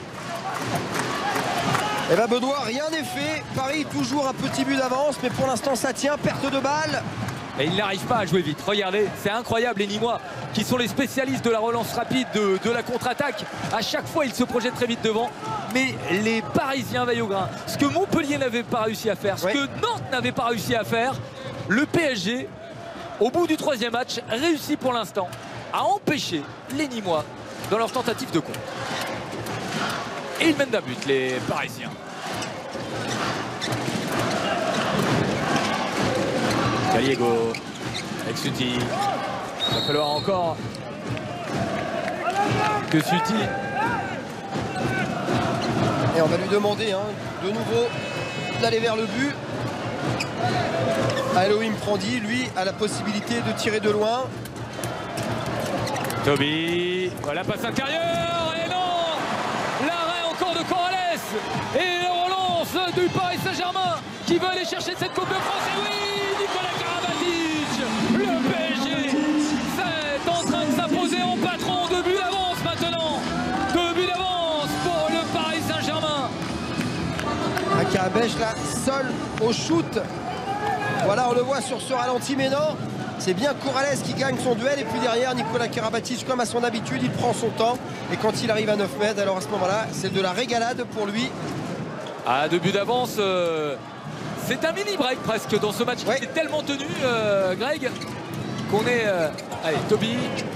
Et bien Bedoua, rien n'est fait. Paris toujours un petit but d'avance, mais pour l'instant ça tient, perte de balle. Et il n'arrive pas à jouer vite. Regardez, c'est incroyable, les Nîmois qui sont les spécialistes de la relance rapide, de, de la contre-attaque. À chaque fois, ils se projettent très vite devant. Mais les Parisiens veillent au grain. Ce que Montpellier n'avait pas réussi à faire, ce ouais. que Nantes n'avait pas réussi à faire, le P S G, au bout du troisième match, réussit pour l'instant à empêcher les Nîmois dans leur tentative de contre. Et ils mènent d'un but, les Parisiens. Gallego avec Suti. Il va falloir encore que Suti. Et on va lui demander hein, de nouveau d'aller vers le but. Elohim Prandi, lui, a la possibilité de tirer de loin. Toby, voilà, passe intérieure, et non, l'arrêt encore de Corrales, et la relance du Paris Saint-Germain qui veut aller chercher cette Coupe de France. Et oui, Nicolas Karabatic, le P S G, c'est en train de s'imposer en patron. Deux buts d'avance maintenant, deux buts d'avance pour le Paris Saint-Germain. Karabech là, seul au shoot. Voilà, on le voit sur ce ralenti, mais non. C'est bien Corrales qui gagne son duel. Et puis derrière, Nicolas Karabatic, comme à son habitude, il prend son temps. Et quand il arrive à neuf mètres, alors à ce moment-là, c'est de la régalade pour lui. Ah, deux buts d'avance. Euh, c'est un mini-break presque dans ce match qui ouais. est tellement tenu, euh, Greg, qu'on est... Euh, allez, Toby.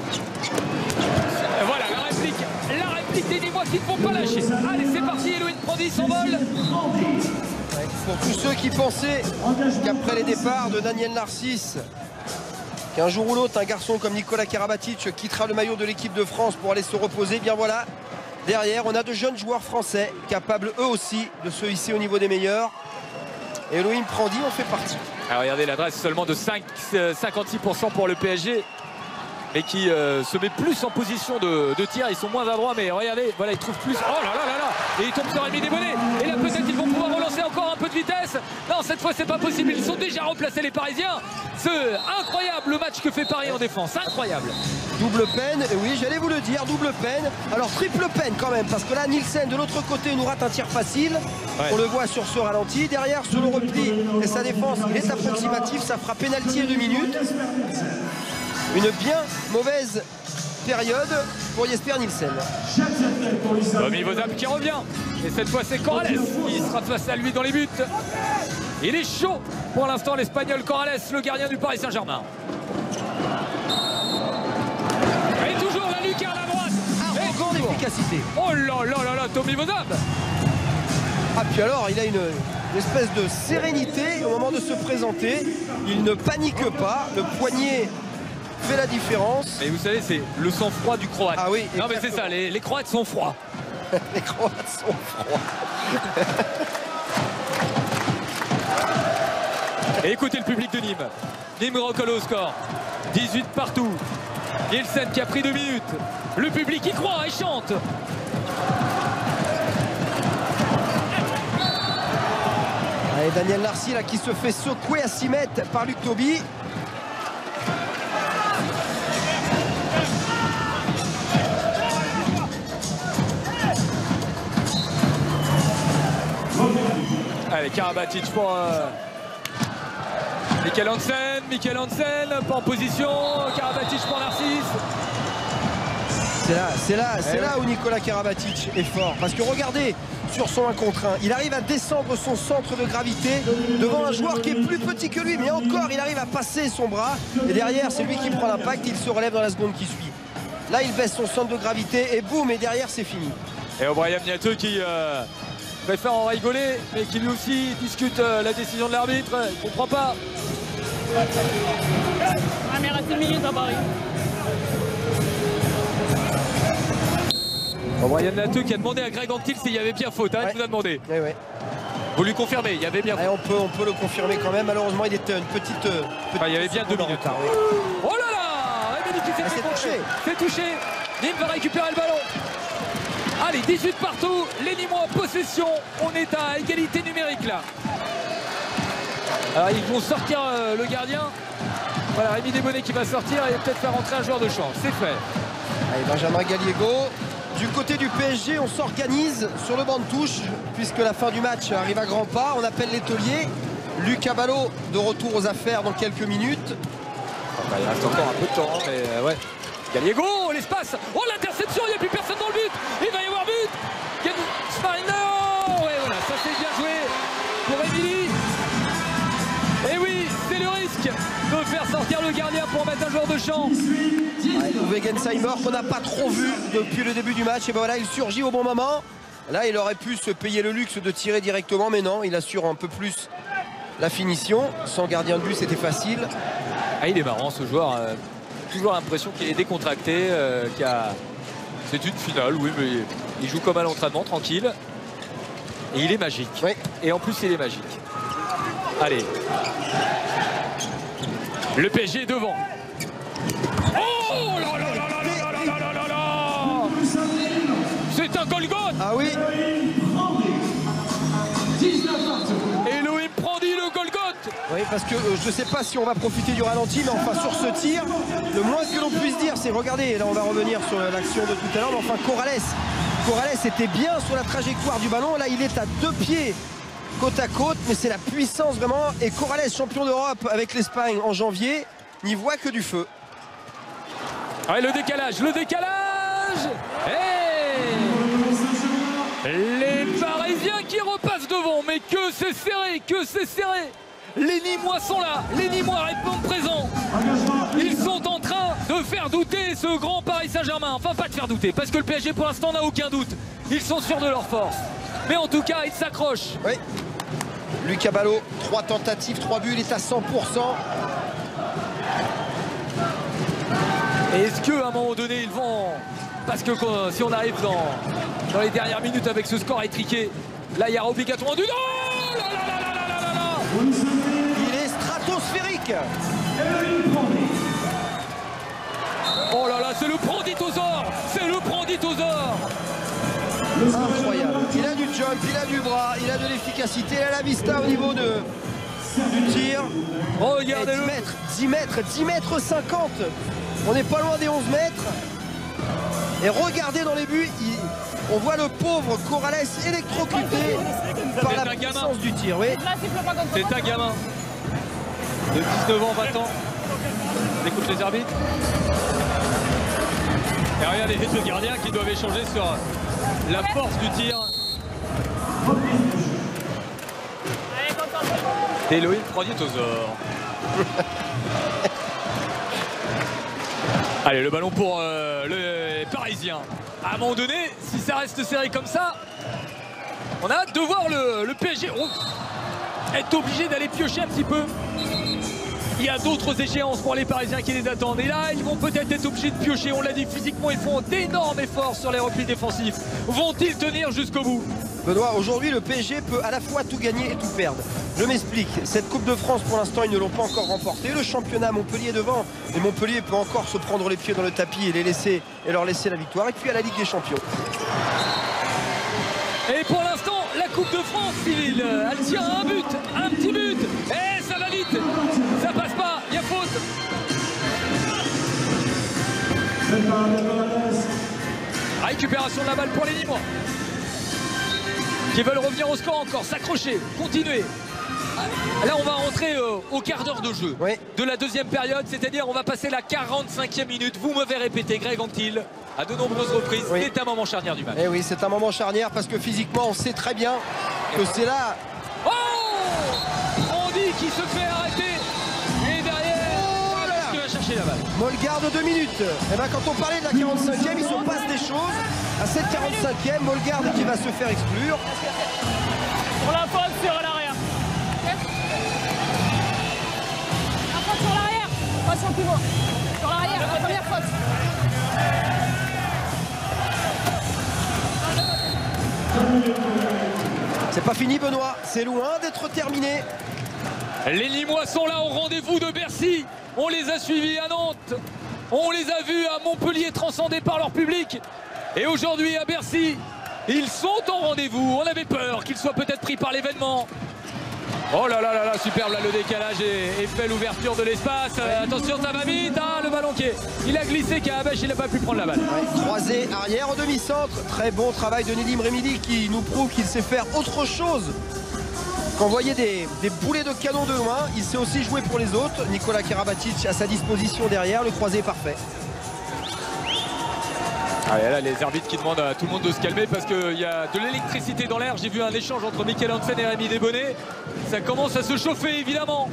Voilà, la réplique. La réplique des Nîmois qui ne vont pas lâcher. Allez, c'est parti. Elohim Prandi s'envole. Ouais, pour tous ceux qui pensaient qu'après les départs de Daniel Narcisse, qu'un jour ou l'autre, un garçon comme Nicolas Karabatic quittera le maillot de l'équipe de France pour aller se reposer, bien voilà, derrière, on a de jeunes joueurs français capables eux aussi de se hisser au niveau des meilleurs. Et Elohim Prandi en fait partie. Alors regardez l'adresse seulement de cinq, cinquante-six pour cent pour le P S G, mais qui euh, se met plus en position de, de tir. Ils sont moins adroits, mais regardez, voilà, ils trouvent plus. Oh là là là là. Et ils tombent sur Rémi Desbonnets. Et là peut-être ils vont pouvoir relancer encore un peu de vitesse. Non, cette fois c'est pas possible. Ils sont déjà replacés, les Parisiens. Ce incroyable match que fait Paris en défense. Incroyable. Double peine, et oui, j'allais vous le dire, double peine. Alors triple peine quand même, parce que là, Nielsen de l'autre côté nous rate un tir facile. Ouais. On le voit sur ce ralenti. Derrière, sur le repli et sa défense, il est approximatif. Ça fera pénalty et deux minutes. Une bien mauvaise période pour Jesper Nielsen. Tommy Vozap qui revient. Et cette fois, c'est Corrales qui sera face à lui dans les buts. Il est chaud pour l'instant, l'Espagnol Corrales, le gardien du Paris Saint-Germain. Et toujours la lucarne à droite. Arrogant d'efficacité. Oh là là là là, Tommy Vozap. Ah, puis alors, il a une, une espèce de sérénité au moment de se présenter. Il ne panique pas. Le poignet fait la différence. Et vous savez, c'est le sang-froid du Croate. Ah oui. Non mais c'est ça, les, les Croates sont froids. Les Croates sont froids. Et écoutez le public de Nîmes. Nîmes recolle au score. dix-huit partout. Nielsen qui a pris deux minutes. Le public y croit et chante. Allez, Daniel Narcy là qui se fait secouer à six mètres par Luc Toby. Allez, Karabatic pour euh, Michael Hansen. Michael Hansen pas en position. Karabatic pour Narcisse. C'est là, c'est là, c'est là où Nikola Karabatic est fort. Parce que regardez, sur son un contre un, il arrive à descendre son centre de gravité devant un joueur qui est plus petit que lui. Mais encore, il arrive à passer son bras. Et derrière, c'est lui qui prend l'impact. Il se relève dans la seconde qui suit. Là, il baisse son centre de gravité et boum, et derrière, c'est fini. Et O'Brien Niateux qui euh, préfère en rigoler, mais qui lui aussi discute euh, la décision de l'arbitre. Il ne comprend pas. Ah, mais reste une minute à Paris. O'Brien Niateux qui a demandé à Greg Anctil s'il y avait bien faute. Hein, Ouais. il vous a demandé. Ouais, ouais. Vous lui confirmez, il y avait bien faute. Allez, on, peut, on peut le confirmer quand même. Malheureusement, il était une petite. euh, petite Enfin, il y avait bien deux seconde en minutes. retard, oui. Oh là là, Rémédy qui s'est Ah, fait c'est contrer. touché. C'est touché. Nîmes va récupérer le ballon. Allez, dix-huit partout. Les Nîmois en possession. On est à égalité numérique là. Alors ils vont sortir euh, le gardien. Voilà, Rémi Desbonnets qui va sortir et peut-être faire rentrer un joueur de champ. C'est fait. Allez, Benjamin Gallego. Du côté du P S G, on s'organise sur le banc de touche puisque la fin du match arrive à grands pas. On appelle l'étolier. Lucas Ballot de retour aux affaires dans quelques minutes. Enfin, il reste encore un peu de temps, hein, mais euh, ouais. Gallego, l'espace. Oh, l'interception, il n'y a plus personne dans le but. Il va y avoir but. Smarino. Ouais, voilà, ça c'est bien joué pour Émilie. Et oui, c'est le risque de faire sortir le gardien pour mettre un joueur de champ. Ouais, Uwe Gensheimer qu'on n'a pas trop vu depuis le début du match. Et ben voilà, il surgit au bon moment. Là, il aurait pu se payer le luxe de tirer directement, mais non, il assure un peu plus la finition. Sans gardien de but, c'était facile. Ah, il est marrant ce joueur. Euh, toujours l'impression qu'il est décontracté. Euh, qu'il a... C'est une finale, oui, mais il joue comme à l'entraînement, tranquille. Et il est magique. Oui. Et en plus, il est magique. Allez. Le P S G est devant. Oh là là là là là là là là là. C'est un Golgoth. Ah oui. Elohim Prandi, le Golgoth. Oui, parce que euh, je ne sais pas si on va profiter du ralenti, mais enfin sur ce tir, le moins que l'on puisse dire, c'est regardez, là on va revenir sur l'action de tout à l'heure, mais enfin Corrales, Corrales était bien sur la trajectoire du ballon, là il est à deux pieds côte à côte, mais c'est la puissance vraiment, et Corrales, champion d'Europe avec l'Espagne en janvier, n'y voit que du feu. Ouais, le décalage, le décalage. Hey, les Parisiens qui repassent devant, mais que c'est serré, que c'est serré. Les Nîmois sont là, les Nîmois répondent présents. Ils sont en train de faire douter ce grand Paris Saint-Germain. Enfin, pas de faire douter, parce que le P S G pour l'instant n'a aucun doute. Ils sont sûrs de leur force. Mais en tout cas, ils s'accrochent. Oui. Lucas Ballot, trois tentatives, trois buts, il est à cent pour cent. Et est-ce qu'à un moment donné, ils vont... Parce que quand, si on arrive dans, dans les dernières minutes avec ce score étriqué, là, il y aura obligatoirement du... Oh là là là là là là là. Il est stratosphérique. Oh là là, c'est le Pranditosaure. C'est le Pranditosaure. Incroyable. Il a du jump, il a du bras, il a de l'efficacité, il a la vista au niveau de, du tir. Regardez-le. dix mètres, dix mètres, dix mètres cinquante. On n'est pas loin des onze mètres. Et regardez dans les buts, il, on voit le pauvre Corrales électrocuté par la un gamin. puissance du tir. Oui. Là, siffle pas contre C'est moi. un gamin de dix-neuf ans, vingt ans. On écoute les arbitres. Et regardez les deux gardiens qui doivent échanger sur la force du tir. Allez, concentre-toi. Elohim Pranditosaure. Allez, le ballon pour euh, le Parisien. À un moment donné, si ça reste serré comme ça, on a hâte de voir le, le P S G oh, être obligé d'aller piocher un petit peu. Il y a d'autres échéances pour les Parisiens qui les attendent. Et là, ils vont peut-être être obligés de piocher. On l'a dit, physiquement, ils font d'énormes efforts sur les replis défensifs. Vont-ils tenir jusqu'au bout? Benoît, aujourd'hui le P S G peut à la fois tout gagner et tout perdre. Je m'explique, cette Coupe de France pour l'instant ils ne l'ont pas encore remportée. Le championnat, Montpellier est devant, mais Montpellier peut encore se prendre les pieds dans le tapis et les laisser et leur laisser la victoire. Et puis à la Ligue des Champions. Et pour l'instant, la Coupe de France, Cyril, elle tient à un but, un petit but. Et ça va vite, ça passe pas, il y a faute. Récupération de la balle pour les Nîmois qui veulent revenir au score encore, s'accrocher, continuer. Là, on va rentrer euh, au quart d'heure de jeu oui. de la deuxième période, c'est-à-dire on va passer la quarante-cinquième minute. Vous m'avez répété, Greg Anquetil, à de nombreuses reprises, oui. c'est un moment charnière du match. Et oui, c'est un moment charnière parce que physiquement, on sait très bien que c'est là. Oh, Randy qui se fait arrêter. Et derrière, oh là là. qui va chercher la balle. Mollegarde deux minutes. Et ben quand on parlait de la quarante-cinquième, il se passe des choses. À cette quarante-cinquième, Mollegarde qui va se faire exclure. Pour la faute sur l'arrière. La faute sur l'arrière, pas sur le pivot. Sur l'arrière, la première faute. C'est pas fini, Benoît. C'est loin d'être terminé. Les Nîmois sont là au rendez-vous de Bercy. On les a suivis à Nantes. On les a vus à Montpellier transcendés par leur public. Et aujourd'hui à Bercy, ils sont au rendez-vous. On avait peur qu'ils soient peut-être pris par l'événement. Oh là là là là, superbe là, le décalage et, et fait l'ouverture de l'espace. Euh, attention, ça va vite. Ah, le ballon qui est. Il a glissé, Kahabech, il n'a pas pu prendre la balle. Ouais, croisé arrière au demi-centre. Très bon travail de Nedim Remidi qui nous prouve qu'il sait faire autre chose. Quand vous voyez des, des boulets de canon de loin, il sait aussi jouer pour les autres. Nikola Karabatic à sa disposition derrière, le croisé est parfait. Allez, là, les arbitres qui demandent à tout le monde de se calmer parce qu'il y a de l'électricité dans l'air. J'ai vu un échange entre Michael Hansen et Rémi Desbonnets. Ça commence à se chauffer, évidemment.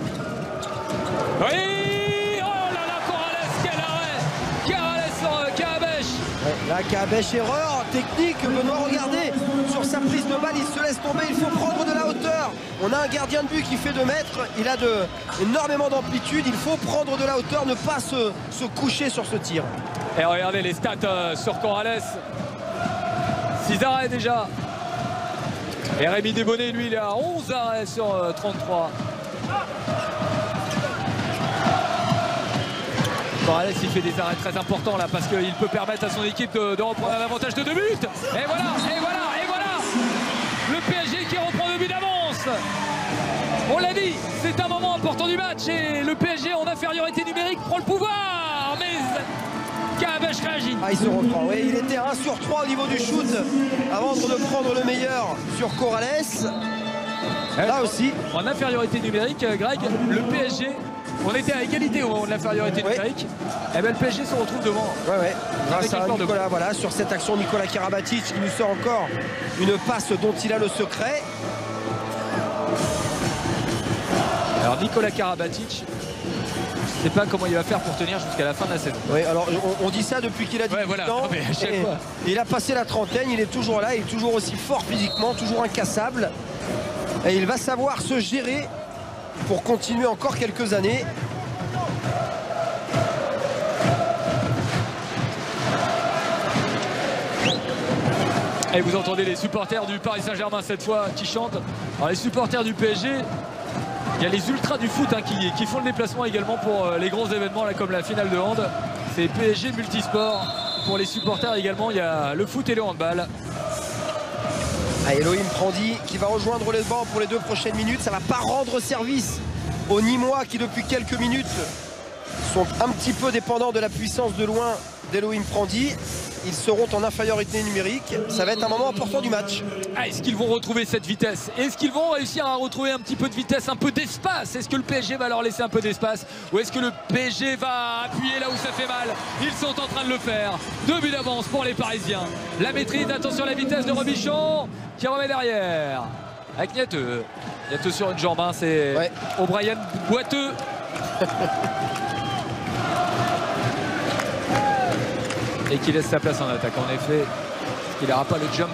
Oui! Oh là là, Corrales, quel arrêt! Corrales sur Kahabech. Ouais, là, Kahabech, erreur technique. Benoît, regardez, sur sa prise de balle, il se laisse tomber. Il faut prendre de la hauteur. On a un gardien de but qui fait deux mètres. Il a de, énormément d'amplitude. Il faut prendre de la hauteur, ne pas se, se coucher sur ce tir. Et regardez les stats euh, sur Corrales. six arrêts déjà. Et Rémi Desbonnets, lui, il est à onze arrêts sur euh, trente-trois. Corrales, il fait des arrêts très importants là parce qu'il peut permettre à son équipe de, de reprendre un avantage de deux buts. Et voilà, et voilà, et voilà. Le P S G qui reprend deux buts d'avance. On l'a dit, c'est un moment important du match et le P S G en infériorité numérique prend le pouvoir. Mais Kahabech réagit. Ah, il se reprend, oui, il était un sur trois au niveau du shoot avant de prendre le meilleur sur Corrales. Là aussi. En infériorité numérique, Greg, le P S G, on était à égalité au moment de l'infériorité oui. numérique. Et bien le P S G se retrouve devant. Ouais, ouais. Grâce à Nicolas, voilà, sur cette action, Nikola Karabatic qui nous sort encore une passe dont il a le secret. Alors Nikola Karabatic, je ne sais pas comment il va faire pour tenir jusqu'à la fin de la saison. Oui, alors on, on dit ça depuis qu'il a dix-huit ouais, voilà. ans. Non, mais à chaque fois. Il a passé la trentaine, il est toujours là, il est toujours aussi fort physiquement, toujours incassable. Et il va savoir se gérer pour continuer encore quelques années. Et vous entendez les supporters du Paris Saint-Germain cette fois qui chantent. Alors les supporters du P S G, il y a les ultras du foot hein, qui, qui font le déplacement également pour euh, les gros événements là, comme la finale de hand. C'est P S G multisport. Pour les supporters également, il y a le foot et le handball. Ah, Elohim Prandi qui va rejoindre les bancs pour les deux prochaines minutes. Ça ne va pas rendre service aux Nîmois qui depuis quelques minutes sont un petit peu dépendants de la puissance de loin d'Elohim Prandi. Ils seront en infériorité numérique. Ça va être un moment important du match. Ah, est-ce qu'ils vont retrouver cette vitesse? Est-ce qu'ils vont réussir à retrouver un petit peu de vitesse, un peu d'espace? Est-ce que le P S G va leur laisser un peu d'espace? Ou est-ce que le P S G va appuyer là où ça fait mal? Ils sont en train de le faire. Deux buts d'avance pour les Parisiens. La maîtrise, attention à la vitesse de Robichon qui remet derrière. Avec Niateux. Niateux sur une jambe, hein, c'est ouais. O'Brien boiteux. Et qui laisse sa place en attaque en effet. Il n'aura pas le jump.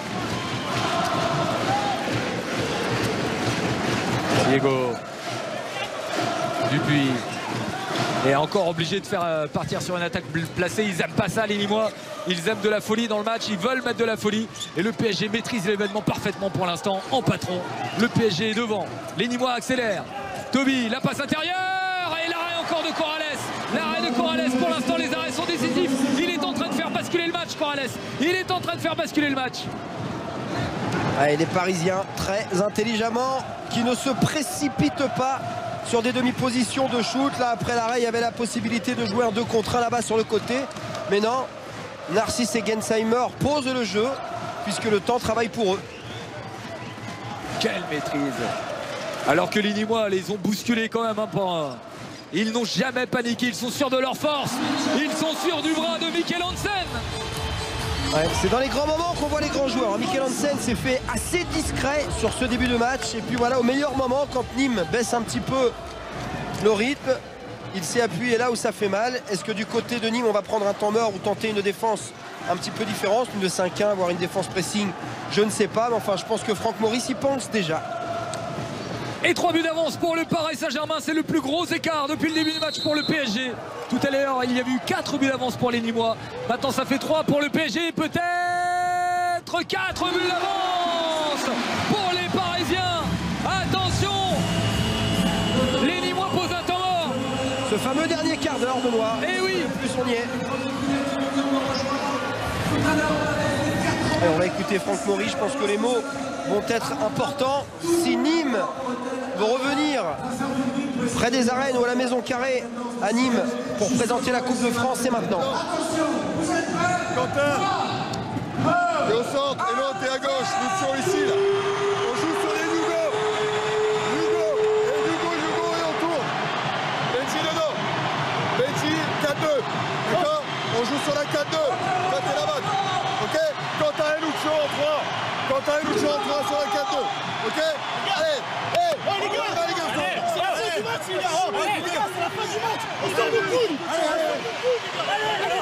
Diego Dupuis est encore obligé de faire partir sur une attaque placée. Ils n'aiment pas ça les Nîmois. Ils aiment de la folie dans le match. Ils veulent mettre de la folie. Et le P S G maîtrise l'événement parfaitement pour l'instant en patron. Le P S G est devant. Les Nîmois accélèrent. Toby, la passe intérieure. Et l'arrêt encore de Corrales. L'arrêt de Corrales. Pour l'instant les arrêts sont décisifs. Il est en train de faire basculer le match Corrales. Il est en train de faire basculer le match. Allez, les Parisiens très intelligemment qui ne se précipitent pas sur des demi-positions de shoot. Là après l'arrêt il y avait la possibilité de jouer un deux contre un là-bas sur le côté. Mais non, Narcisse et Gensheimer posent le jeu puisque le temps travaille pour eux. Quelle maîtrise. Alors que les Nîmois les ont bousculés quand même un par un. Ils n'ont jamais paniqué, ils sont sûrs de leur force. Ils sont sûrs du bras de Mikkel Hansen. Ouais, c'est dans les grands moments qu'on voit les grands joueurs. Mikkel Hansen s'est fait assez discret sur ce début de match. Et puis voilà, au meilleur moment, quand Nîmes baisse un petit peu le rythme, il s'est appuyé là où ça fait mal. Est-ce que du côté de Nîmes, on va prendre un temps mort ou tenter une défense un petit peu différente, une de cinq un, voire une défense pressing? Je ne sais pas, mais enfin, je pense que Franck Maurice y pense déjà. Et trois buts d'avance pour le Paris Saint-Germain, c'est le plus gros écart depuis le début du match pour le P S G. Tout à l'heure, il y avait eu quatre buts d'avance pour les Nîmois. Maintenant, ça fait trois pour le P S G, peut-être quatre buts d'avance pour les Parisiens. Attention, les Nîmois posent un temps mort. Ce fameux dernier quart d'heure, Benoît. Et oui, en plus on y est. Allez, on va écouter Franck Maurice, je pense que les mots vont être importants. Si Nîmes veut revenir près des arènes ou à la Maison Carrée à Nîmes pour présenter la Coupe de France, c'est maintenant. Quentin, t'es au centre et l'autre t'es à gauche, nous sommes ici là. On joue sur les Hugo. Hugo, et Hugo, Hugo et on tourne. Benji dedans. Benji, quatre deux. D'accord? On joue sur la quatre deux. Toi t'es là-bas. Ok? Quentin et Lucho en trois. Quentin et Lucho en trois sur la quatre deux. Ok? Allez, hey, oh, les gars, allez, les gars, c'est la fin du match, les gars. Oh, les gars, c'est la fin du match. On sort le coude. Allez, allez, allez,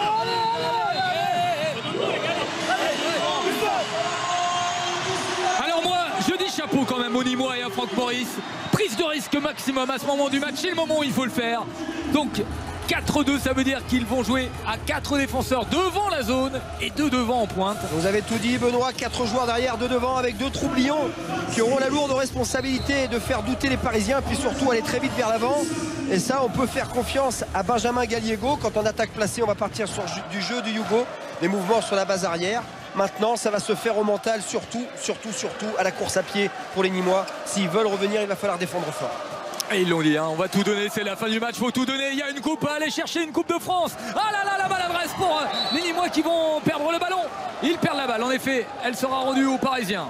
allez. Alors moi, je dis chapeau quand même aux Nîmois et à Franck Maurice. Prise de risque maximum à ce moment du match, c'est le moment où il faut le faire. Donc quatre deux, ça veut dire qu'ils vont jouer à quatre défenseurs devant la zone et deux devant en pointe. Vous avez tout dit, Benoît, quatre joueurs derrière, deux devant avec deux troublions qui auront la lourde responsabilité de faire douter les Parisiens, puis surtout aller très vite vers l'avant. Et ça, on peut faire confiance à Benjamin Gallego. Quand on attaque placée, on va partir sur du jeu du Hugo, des mouvements sur la base arrière. Maintenant, ça va se faire au mental, surtout, surtout, surtout à la course à pied pour les Nîmois. S'ils veulent revenir, il va falloir défendre fort. Et ils l'ont dit, hein, on va tout donner, c'est la fin du match, faut tout donner, il y a une coupe à aller chercher, une coupe de France. Ah là là, la maladresse pour euh, les Nîmois qui vont perdre le ballon. Ils perdent la balle, en effet, elle sera rendue aux Parisiens.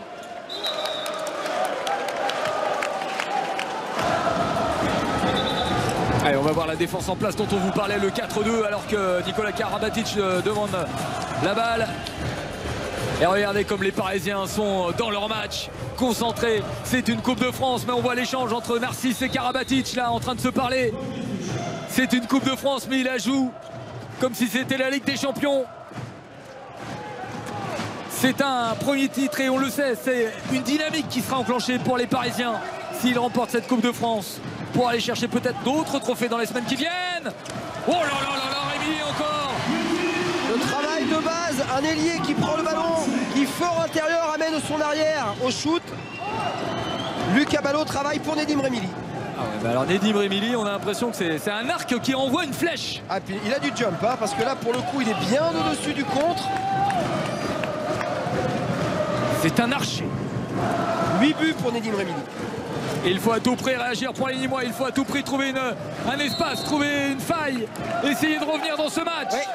Allez, on va voir la défense en place dont on vous parlait, le quatre deux, alors que Nikola Karabatic euh, demande la balle. Et regardez comme les Parisiens sont dans leur match, concentrés. C'est une Coupe de France, mais on voit l'échange entre Narcisse et Karabatic là en train de se parler. C'est une Coupe de France, mais il la joue comme si c'était la Ligue des Champions. C'est un premier titre et on le sait, c'est une dynamique qui sera enclenchée pour les Parisiens s'ils remportent cette Coupe de France pour aller chercher peut-être d'autres trophées dans les semaines qui viennent. Oh là là là là, Rémi encore. Le travail de base, un ailier qui prend le ballon, qui fort intérieur amène son arrière au shoot. Lucas Ballot travaille pour Nedim Remili. Ah ouais, bah alors Nedim Remili, on a l'impression que c'est un arc qui envoie une flèche. Ah, puis il a du jump, hein, parce que là pour le coup il est bien au-dessus du contre. C'est un archer. huit buts pour Nedim Remili. Et il faut à tout prix réagir pour les Nîmois, il faut à tout prix trouver une, un espace, trouver une faille, essayer de revenir dans ce match. Ouais.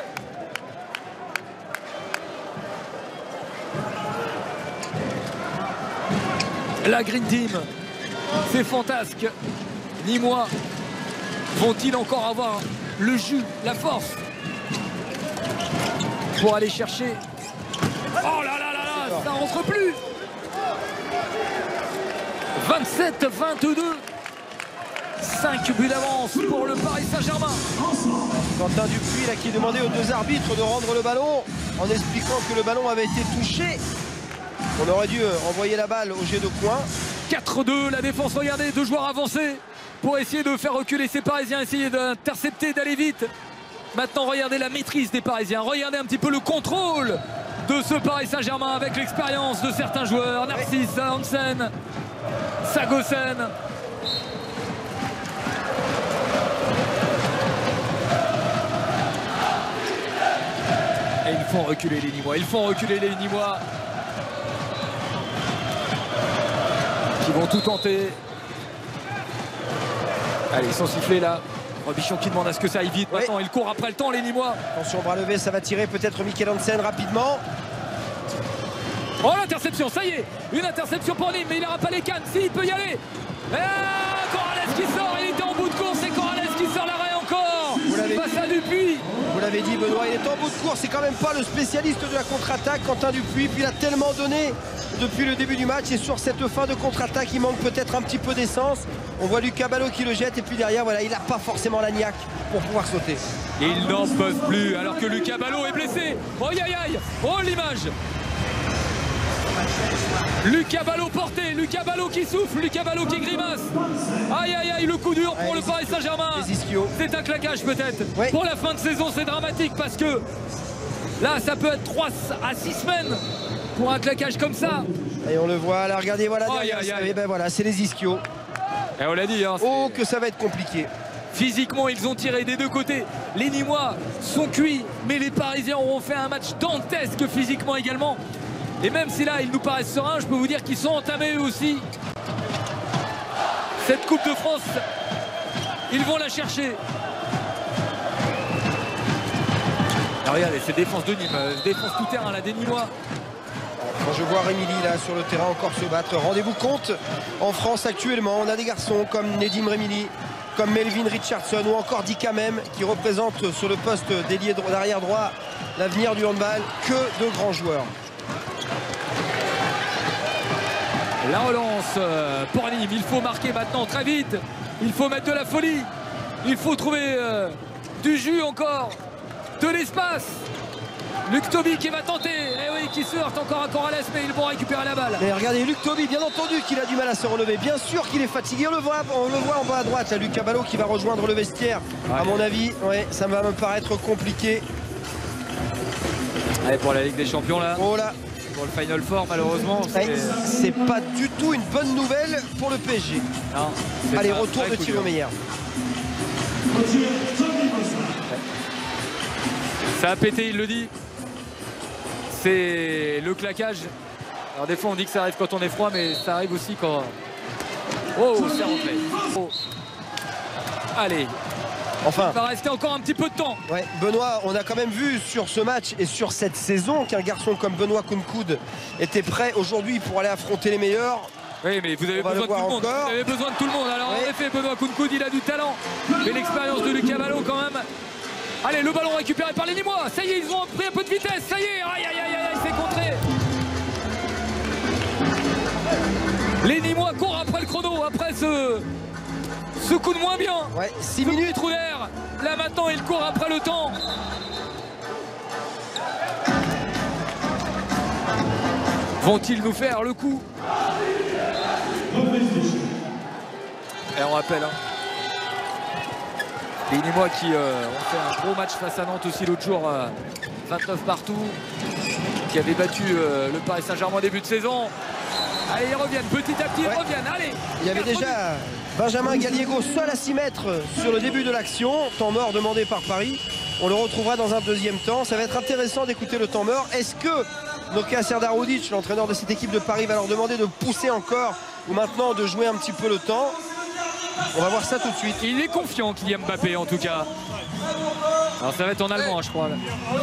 La Green Team, c'est fantasque. Nîmois vont-ils encore avoir le jus, la force pour aller chercher? Oh là là là là, ça rentre plus. vingt-sept vingt-deux. cinq buts d'avance pour le Paris Saint-Germain. Quentin Dupuis là, qui demandait aux deux arbitres de rendre le ballon en expliquant que le ballon avait été touché. On aurait dû envoyer la balle au jet de coin. quatre deux, la défense, regardez, deux joueurs avancés pour essayer de faire reculer ces Parisiens, essayer d'intercepter, d'aller vite. Maintenant, regardez la maîtrise des Parisiens, regardez un petit peu le contrôle de ce Paris Saint-Germain avec l'expérience de certains joueurs, Narcisse, Hansen, Sagosen. Et ils font reculer les Nîmois, ils font reculer les Nîmois. Qui vont tout tenter. Allez, ils sont sifflés là. Robichon qui demande à ce que ça aille vite. Maintenant, oui. Il court après le temps, les Nîmois. Attention, bras levé, ça va tirer peut-être Mikkel Hansen rapidement. Oh, l'interception, ça y est. Une interception pour Nîmes, mais il n'aura pas les cannes. Si, il peut y aller. Et Corrales qui sort, il était en bout de course et Corrales qui sort l'arrêt encore. Face à Dupuis. Vous l'avez dit, Benoît, il est en bout de course. C'est quand même pas le spécialiste de la contre-attaque, Quentin Dupuis. Puis il a tellement donné depuis le début du match. Et sur cette fin de contre-attaque, il manque peut-être un petit peu d'essence. On voit Lucas Ballot qui le jette. Et puis derrière, voilà, il n'a pas forcément la niaque pour pouvoir sauter. Ils n'en peuvent plus alors que Lucas Ballot est blessé. Oh, aïe, aïe, aïe. Oh, l'image. Lucas Ballot porté, Lucas Ballot qui souffle, Lucas Ballot qui grimace. Aïe aïe aïe, le coup dur pour le Paris Saint-Germain. C'est un claquage peut-être. Oui. Pour la fin de saison, c'est dramatique parce que là, ça peut être trois à six semaines pour un claquage comme ça. Et on le voit, là, regardez, voilà, aïe, aïe, aïe. Et ben voilà, c'est les ischios. Et on l'a dit. Hein, oh, que ça va être compliqué. Physiquement, ils ont tiré des deux côtés. Les Nîmois sont cuits, mais les Parisiens auront fait un match dantesque physiquement également. Et même si là, ils nous paraissent sereins, je peux vous dire qu'ils sont entamés eux aussi. Cette Coupe de France, ils vont la chercher. Alors regardez, c'est défense de Nîmes, défense tout terrain là des Nîmois. Quand je vois Rémilly là sur le terrain encore se battre, rendez-vous compte, en France actuellement, on a des garçons comme Nedim Rémilly, comme Melvin Richardson ou encore Dika Même qui représentent sur le poste d'ailier d'arrière droit l'avenir du handball. Que de grands joueurs. La relance pour Nîmes, il faut marquer maintenant très vite, il faut mettre de la folie, il faut trouver euh, du jus encore, de l'espace. Luc Toby qui va tenter, et oui, qui se heurte encore à Corrales, mais ils vont récupérer la balle. Mais regardez, Luc Toby, bien entendu qu'il a du mal à se relever, bien sûr qu'il est fatigué, on le voit, on le voit en bas à droite, là, Lucas Ballot qui va rejoindre le vestiaire. Ouais. À mon avis, ouais, ça va me paraître compliqué. Allez, pour la Ligue des Champions là. Oh là. Pour le Final Four, malheureusement, c'est pas du tout une bonne nouvelle pour le P S G. Non, allez, retour de Thilo Meyer. Ça a pété, il le dit. C'est le claquage. Alors des fois on dit que ça arrive quand on est froid, mais ça arrive aussi quand... Oh, c'est rentré. Oh. Allez. Enfin, il va rester encore un petit peu de temps. Ouais, Benoît, on a quand même vu sur ce match et sur cette saison qu'un garçon comme Benoît Kounkoud était prêt aujourd'hui pour aller affronter les meilleurs. Oui, mais vous avez besoin de tout le monde. Vous avez besoin de tout le monde. Alors oui. En effet, Benoît Kounkoud, il a du talent. Mais l'expérience de Lucas Ballot quand même. Allez, le ballon récupéré par les Nîmois. Ça y est, ils ont pris un peu de vitesse. Ça y est, aïe, aïe, aïe, aïe, c'est contré. Les Nîmois courent après le chrono, après ce... Ce coup de moins bien. Ouais, six minutes. Trou d'air. Là maintenant, il court après le temps. Vont-ils nous faire le coup? Et on rappelle, hein, les Nîmois qui euh, ont fait un gros match face à Nantes aussi l'autre jour, euh, vingt-neuf partout, qui avait battu euh, le Paris Saint-Germain au début de saison. Allez, ils reviennent, petit à petit, ils ouais. reviennent, allez. Il y avait déjà Benjamin Gallego seul à six mètres sur le début de l'action, temps mort demandé par Paris. On le retrouvera dans un deuxième temps. Ça va être intéressant d'écouter le temps mort. Est-ce que Noka Serdarovic, l'entraîneur de cette équipe de Paris, va leur demander de pousser encore ou maintenant de jouer un petit peu le temps? On va voir ça tout de suite. Il est confiant, Kylian Mbappé, en tout cas. Alors ça va être en allemand, je crois. Là.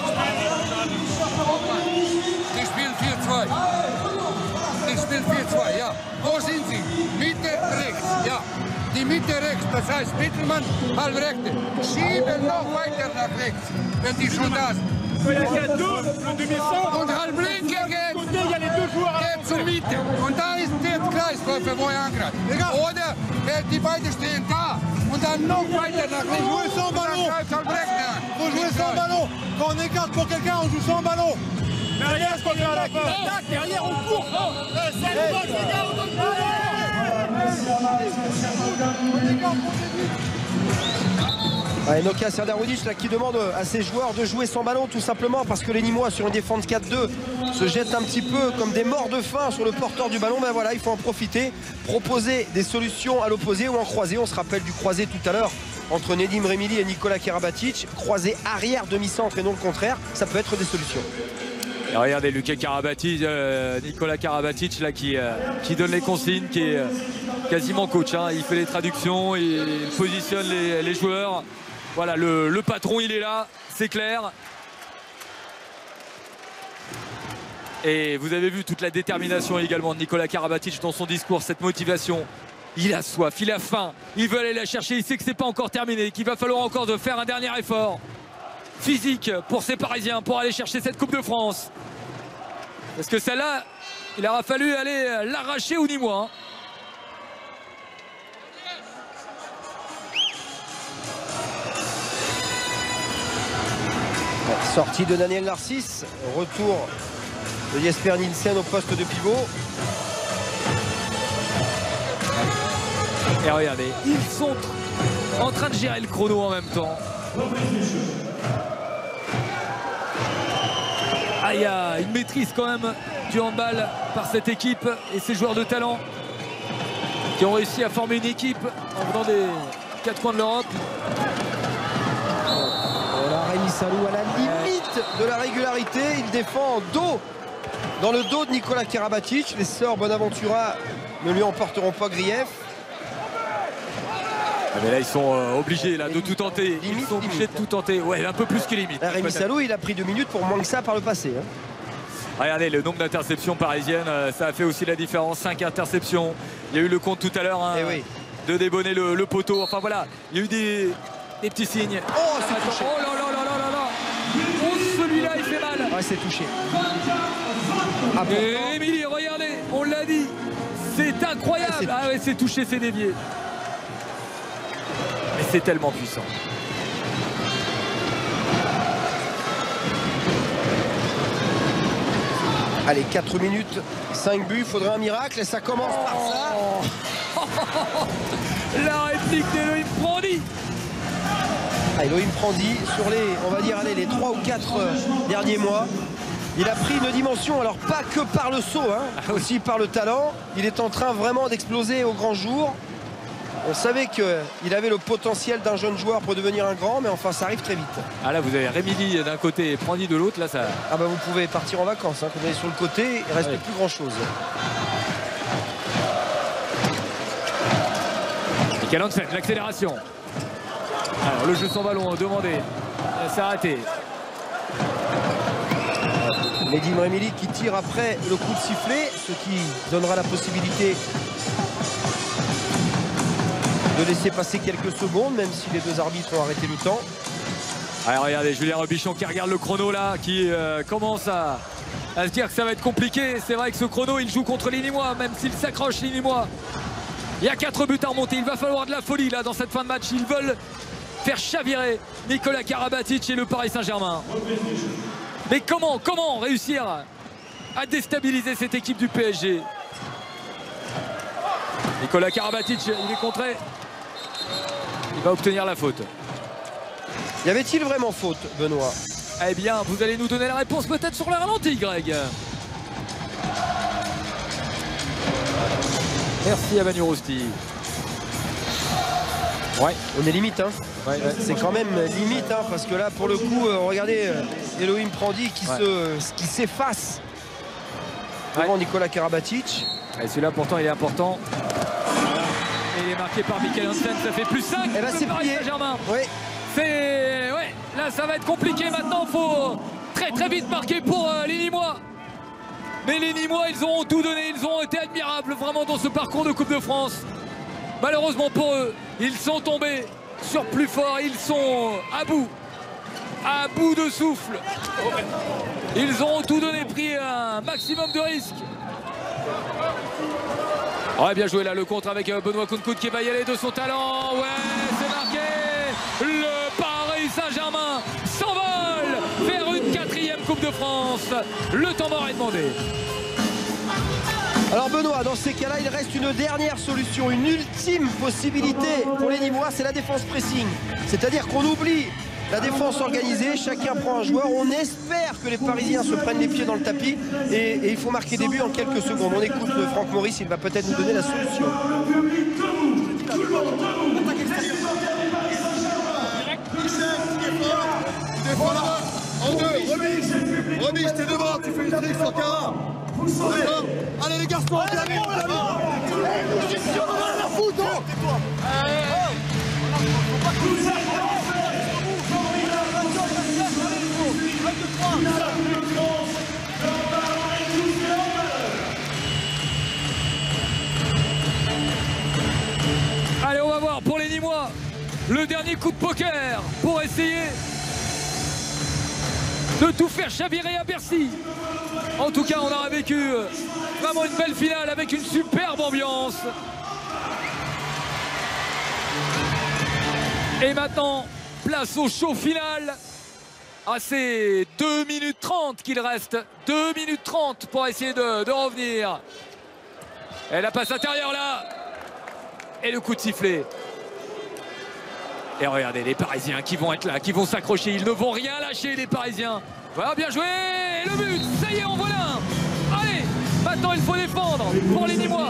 Ich spiele vier zwei. Ich spiele vier zwei, ja. Wo sind Sie? Mitte, rechts, ja. Die Mitte rechts, das heißt Mittelmann, halb rechte. Schieben noch weiter nach rechts, wenn die schon da sind. Und halb linke geht, geht zur Mitte. Und da ist der Kreisläufer, wo er angreift. Oder die beiden stehen da. Und dann noch weiter nach links. Jouer sans ballon. Faut jouer sans ballon. Quand on écarte pour quelqu'un, on joue sans ballon. Derrière, ce qu'on fait à la fin. Derrière, on court. C'est le box, les gars, on donne pas. Ouais, Noka Serdarovic là qui demande à ses joueurs de jouer sans ballon tout simplement parce que les Nîmois sur une défense quatre deux se jettent un petit peu comme des morts de faim sur le porteur du ballon. Ben voilà, il faut en profiter, proposer des solutions à l'opposé ou en croisé. On se rappelle du croisé tout à l'heure entre Nedim Rémilly et Nicolas Karabatic, croisé arrière demi-centre et non le contraire, ça peut être des solutions. Et regardez Lucas Karabatic, euh, Nicolas Karabatic là qui, euh, qui donne les consignes, qui est euh, quasiment coach, hein. Il fait les traductions, il positionne les, les joueurs. Voilà, le, le patron il est là, c'est clair. Et vous avez vu toute la détermination également de Nikola Karabatic dans son discours, cette motivation. Il a soif, il a faim, il veut aller la chercher, il sait que c'est pas encore terminé, qu'il va falloir encore de faire un dernier effort physique pour ces Parisiens pour aller chercher cette Coupe de France. Parce que celle-là, il aura fallu aller l'arracher au Nîmois. Sortie de Daniel Narcisse, retour de Jesper Nielsen au poste de pivot. Et regardez, ils sont en train de gérer le chrono en même temps. Ah, il y a une maîtrise quand même du handball par cette équipe et ces joueurs de talent qui ont réussi à former une équipe en venant des quatre coins de l'Europe. Voilà Rémi Salou à la limite de la régularité. Il défend en dos, dans le dos de Nikola Karabatic. Les sœurs Bonaventura ne lui emporteront pas grief. Ah mais là ils sont euh, obligés là, de tout tenter. Limite, ils sont obligés limite. de tout tenter. Ouais, un peu plus que limite. Là, Rémi Salou, il a pris deux minutes pour moins que ça par le passé. Hein. Regardez le nombre d'interceptions parisiennes, euh, ça a fait aussi la différence. cinq interceptions. Il y a eu le compte tout à l'heure hein, Eh oui. de débonner le, le poteau. Enfin voilà, il y a eu des, des petits signes. Oh, c'est touché. Oh là là là là là là. Oh, celui-là il fait mal. Ouais, c'est touché. Ah, Et pourtant, Émilie, regardez, on l'a dit. C'est incroyable. Ouais, c'est ah ouais, c'est touché, c'est dévié. Mais c'est tellement puissant. allez, quatre minutes, cinq buts, il faudrait un miracle et ça commence par ça. La réplique d'Elohim Prandi. Ah, Elohim Prandi, sur les, on va dire, allez, les trois ou quatre euh, derniers mois, il a pris une dimension, alors pas que par le saut, hein, Ah oui. aussi par le talent. Il est en train vraiment d'exploser au grand jour. On savait qu'il avait le potentiel d'un jeune joueur pour devenir un grand, mais enfin ça arrive très vite. Ah là vous avez Rémili d'un côté et Prandi de l'autre, là ça. Ah bah vous pouvez partir en vacances, hein, quand vous allez sur le côté, il reste Ouais. plus grand chose. Michael Hansen, l'accélération. Alors le jeu sans ballon demandé. C'est arrêté. Nedim Remili qui tire après le coup de sifflet, ce qui donnera la possibilité de laisser passer quelques secondes, même si les deux arbitres ont arrêté le temps. Allez, regardez, Julien Robichon qui regarde le chrono là, qui euh, commence à, à se dire que ça va être compliqué. C'est vrai que ce chrono, il joue contre les Nîmois, même s'il s'accroche les Nîmois. Il y a quatre buts à remonter, il va falloir de la folie là dans cette fin de match. Ils veulent faire chavirer Nikola Karabatic et le Paris Saint-Germain. Mais comment, comment réussir à déstabiliser cette équipe du P S G? Nikola Karabatic, il est contré. Il va obtenir la faute. Y avait-il vraiment faute, Benoît? Eh bien, vous allez nous donner la réponse peut-être sur le ralenti, Greg. Merci à Manu Rousti. Ouais. On est limite, hein. Ouais, ouais. C'est quand même limite, hein, parce que là, pour le coup, euh, regardez euh, Elohim Prandi qui Ouais. se, qui s'efface devant Ouais. Nikola Karabatic. Et celui-là, pourtant, il est important. Et il est marqué par Michael Hansen. Ça fait plus cinq Eh ben, pour c'est le Paris plié. Saint-Germain. Oui. C'est... Ouais, là, ça va être compliqué maintenant. Il faut très, très vite marquer pour euh, les Nîmois. Mais les Nîmois, ils ont tout donné. Ils ont été admirables, vraiment, dans ce parcours de Coupe de France. Malheureusement pour eux, ils sont tombés sur plus fort. Ils sont à bout. À bout de souffle. Ils ont tout donné, pris un maximum de risques. Ouais, bien joué là, le contre avec euh, Benoît Kounkoun qui va y aller de son talent. Ouais, c'est marqué. Le Paris Saint-Germain s'envole vers une quatrième Coupe de France. Le temps mort est demandé. Alors Benoît, dans ces cas-là, il reste une dernière solution, une ultime possibilité pour les Nîmois, c'est la défense pressing. C'est-à-dire qu'on oublie la défense organisée, chacun prend un joueur. On espère que les Parisiens se prennent les pieds dans le tapis et, et il faut marquer des buts en quelques secondes. On écoute Franck Maurice, il va peut-être nous donner la solution. En deux, remise, remise, t'es devant, tu fais une trick sur Cara. D'accord. Allez les garçons, allez, allez, allez. La foot, pour les Nîmois. Le dernier coup de poker pour essayer de tout faire chavirer à Bercy. En tout cas, on aura vécu vraiment une belle finale avec une superbe ambiance. Et maintenant, place au show final. Ah, c'est deux minutes trente qu'il reste. deux minutes trente pour essayer de, de revenir. Et la passe intérieure là. Et le coup de sifflet. Et regardez les Parisiens qui vont être là, qui vont s'accrocher. Ils ne vont rien lâcher, les Parisiens. Voilà, bien joué. Et le but, ça y est, on voit là. Allez, maintenant il faut défendre pour les Nîmois.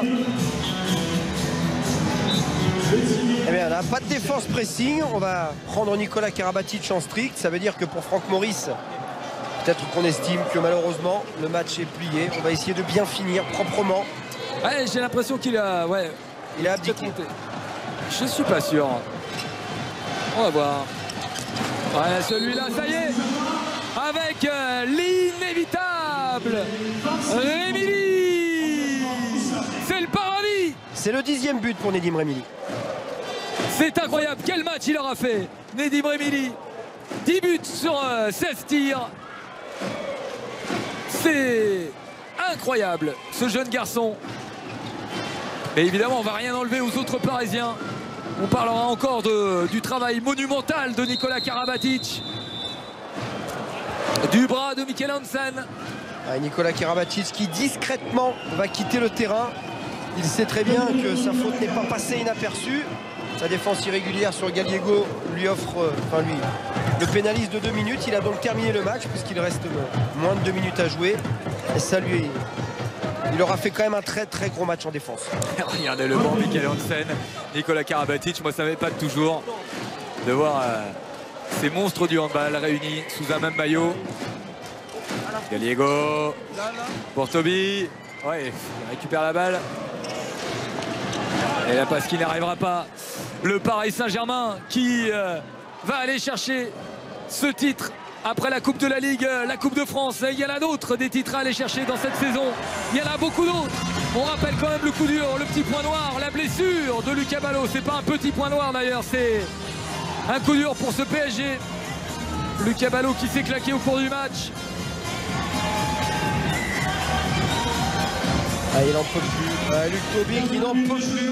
Eh bien, on n'a pas de défense pressing. On va prendre Nicolas Karabatic en strict. Ça veut dire que pour Franck Maurice, peut-être qu'on estime que malheureusement, le match est plié. On va essayer de bien finir proprement. Ouais, j'ai l'impression qu'il a... Ouais, il a abdiqué. Je suis pas sûr. On va voir. Ouais, celui-là, ça y est. Avec euh, l'inévitable Rémili. C'est le paradis. C'est le dixième but pour Nedim Rémili. C'est incroyable. Quel match il aura fait, Nedim Rémili. dix buts sur euh, seize tirs. C'est incroyable, ce jeune garçon. Et évidemment, on ne va rien enlever aux autres Parisiens. On parlera encore de, du travail monumental de Nicolas Karabatic. Du bras de Mikkel Hansen. Ah, Nicolas Karabatic qui discrètement va quitter le terrain. Il sait très bien que sa faute n'est pas passée inaperçue. Sa défense irrégulière sur Gallego lui offre, euh, enfin lui, le pénalise de deux minutes. Il a donc terminé le match puisqu'il reste moins de deux minutes à jouer. Et ça lui, il aura fait quand même un très très gros match en défense. Regardez le banc, Mikkel Hansen, Nicolas Karabatic. Moi, ça m'épate toujours de voir euh, ces monstres du handball réunis sous un même maillot. Gallego pour Toby. Ouais, il récupère la balle. Et la passe qui n'arrivera pas. Le Paris Saint-Germain qui euh, va aller chercher ce titre après la Coupe de la Ligue, la Coupe de France. Et il y en a d'autres des titres à aller chercher dans cette saison. Il y en a beaucoup d'autres. On rappelle quand même le coup dur, le petit point noir, la blessure de Lucas Ballot. C'est pas un petit point noir d'ailleurs, c'est un coup dur pour ce P S G. Lucas Ballot qui s'est claqué au cours du match. Ah, il n'en peut plus. Ah, Luc Toby qui n'en peut plus.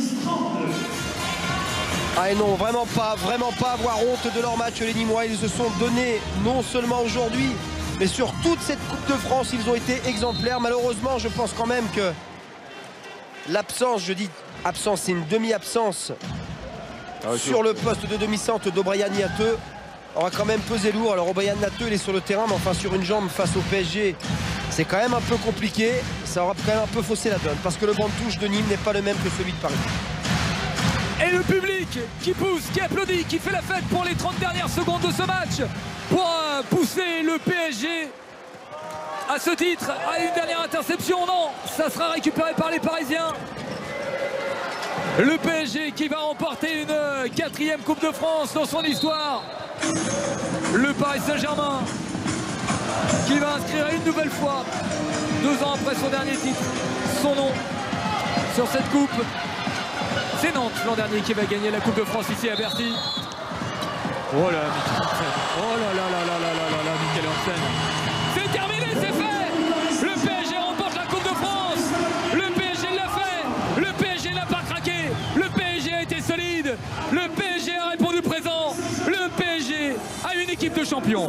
Ah et non, vraiment pas, vraiment pas avoir honte de leur match, les Nîmois. Ils se sont donnés, non seulement aujourd'hui, mais sur toute cette Coupe de France, ils ont été exemplaires. Malheureusement, je pense quand même que l'absence, je dis absence, c'est une demi-absence ah, sur le poste de demi-centre d'Obrian Niateux aura quand même pesé lourd. Alors Obrian Niateux, il est sur le terrain, mais enfin sur une jambe face au P S G, c'est quand même un peu compliqué. Ça aura quand même un peu faussé la donne, parce que le banc de touche de Nîmes n'est pas le même que celui de Paris. Et le public qui pousse, qui applaudit, qui fait la fête pour les trente dernières secondes de ce match pour euh, pousser le P S G à ce titre, à une dernière interception. Non, ça sera récupéré par les Parisiens. Le P S G qui va remporter une euh, quatrième Coupe de France dans son histoire. Le Paris Saint-Germain qui va inscrire une nouvelle fois, deux ans après son dernier titre, son nom sur cette coupe. C'est Nantes l'an dernier qui va gagner la Coupe de France ici à Bercy. Oh là, Mikkel Hansen. Oh là là là là là là là là, Mikkel Hansen. C'est terminé, c'est fait. Le P S G remporte la Coupe de France. Le P S G l'a fait. Le P S G n'a pas craqué. Le P S G a été solide. Le P S G a répondu présent. Le P S G a une équipe de champions.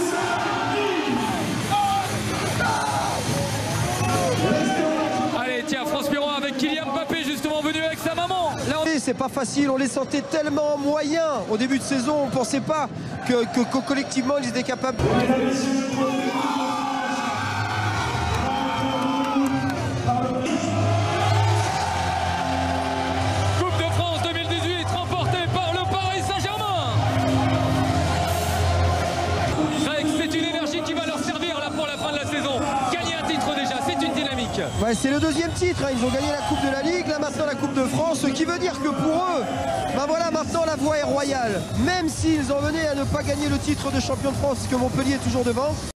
Allez, tiens, France Piron avec Kylian Mbappé justement venu avec sa maman. C'est pas facile, on les sentait tellement moyens au début de saison, on pensait pas que, que, que collectivement ils étaient capables. Coupe de France deux mille dix-huit remportée par le Paris Saint-Germain. C'est une énergie qui va leur servir là pour la fin de la saison. Gagner un titre déjà, c'est une dynamique. Ouais, c'est le deuxième titre, hein. Ils ont gagné la Coupe de la Ligue, là maintenant la Coupe de France, ce qui veut dire que pour eux, ben voilà, maintenant la voie est royale. Même s'ils en venaient à ne pas gagner le titre de champion de France, que Montpellier est toujours devant.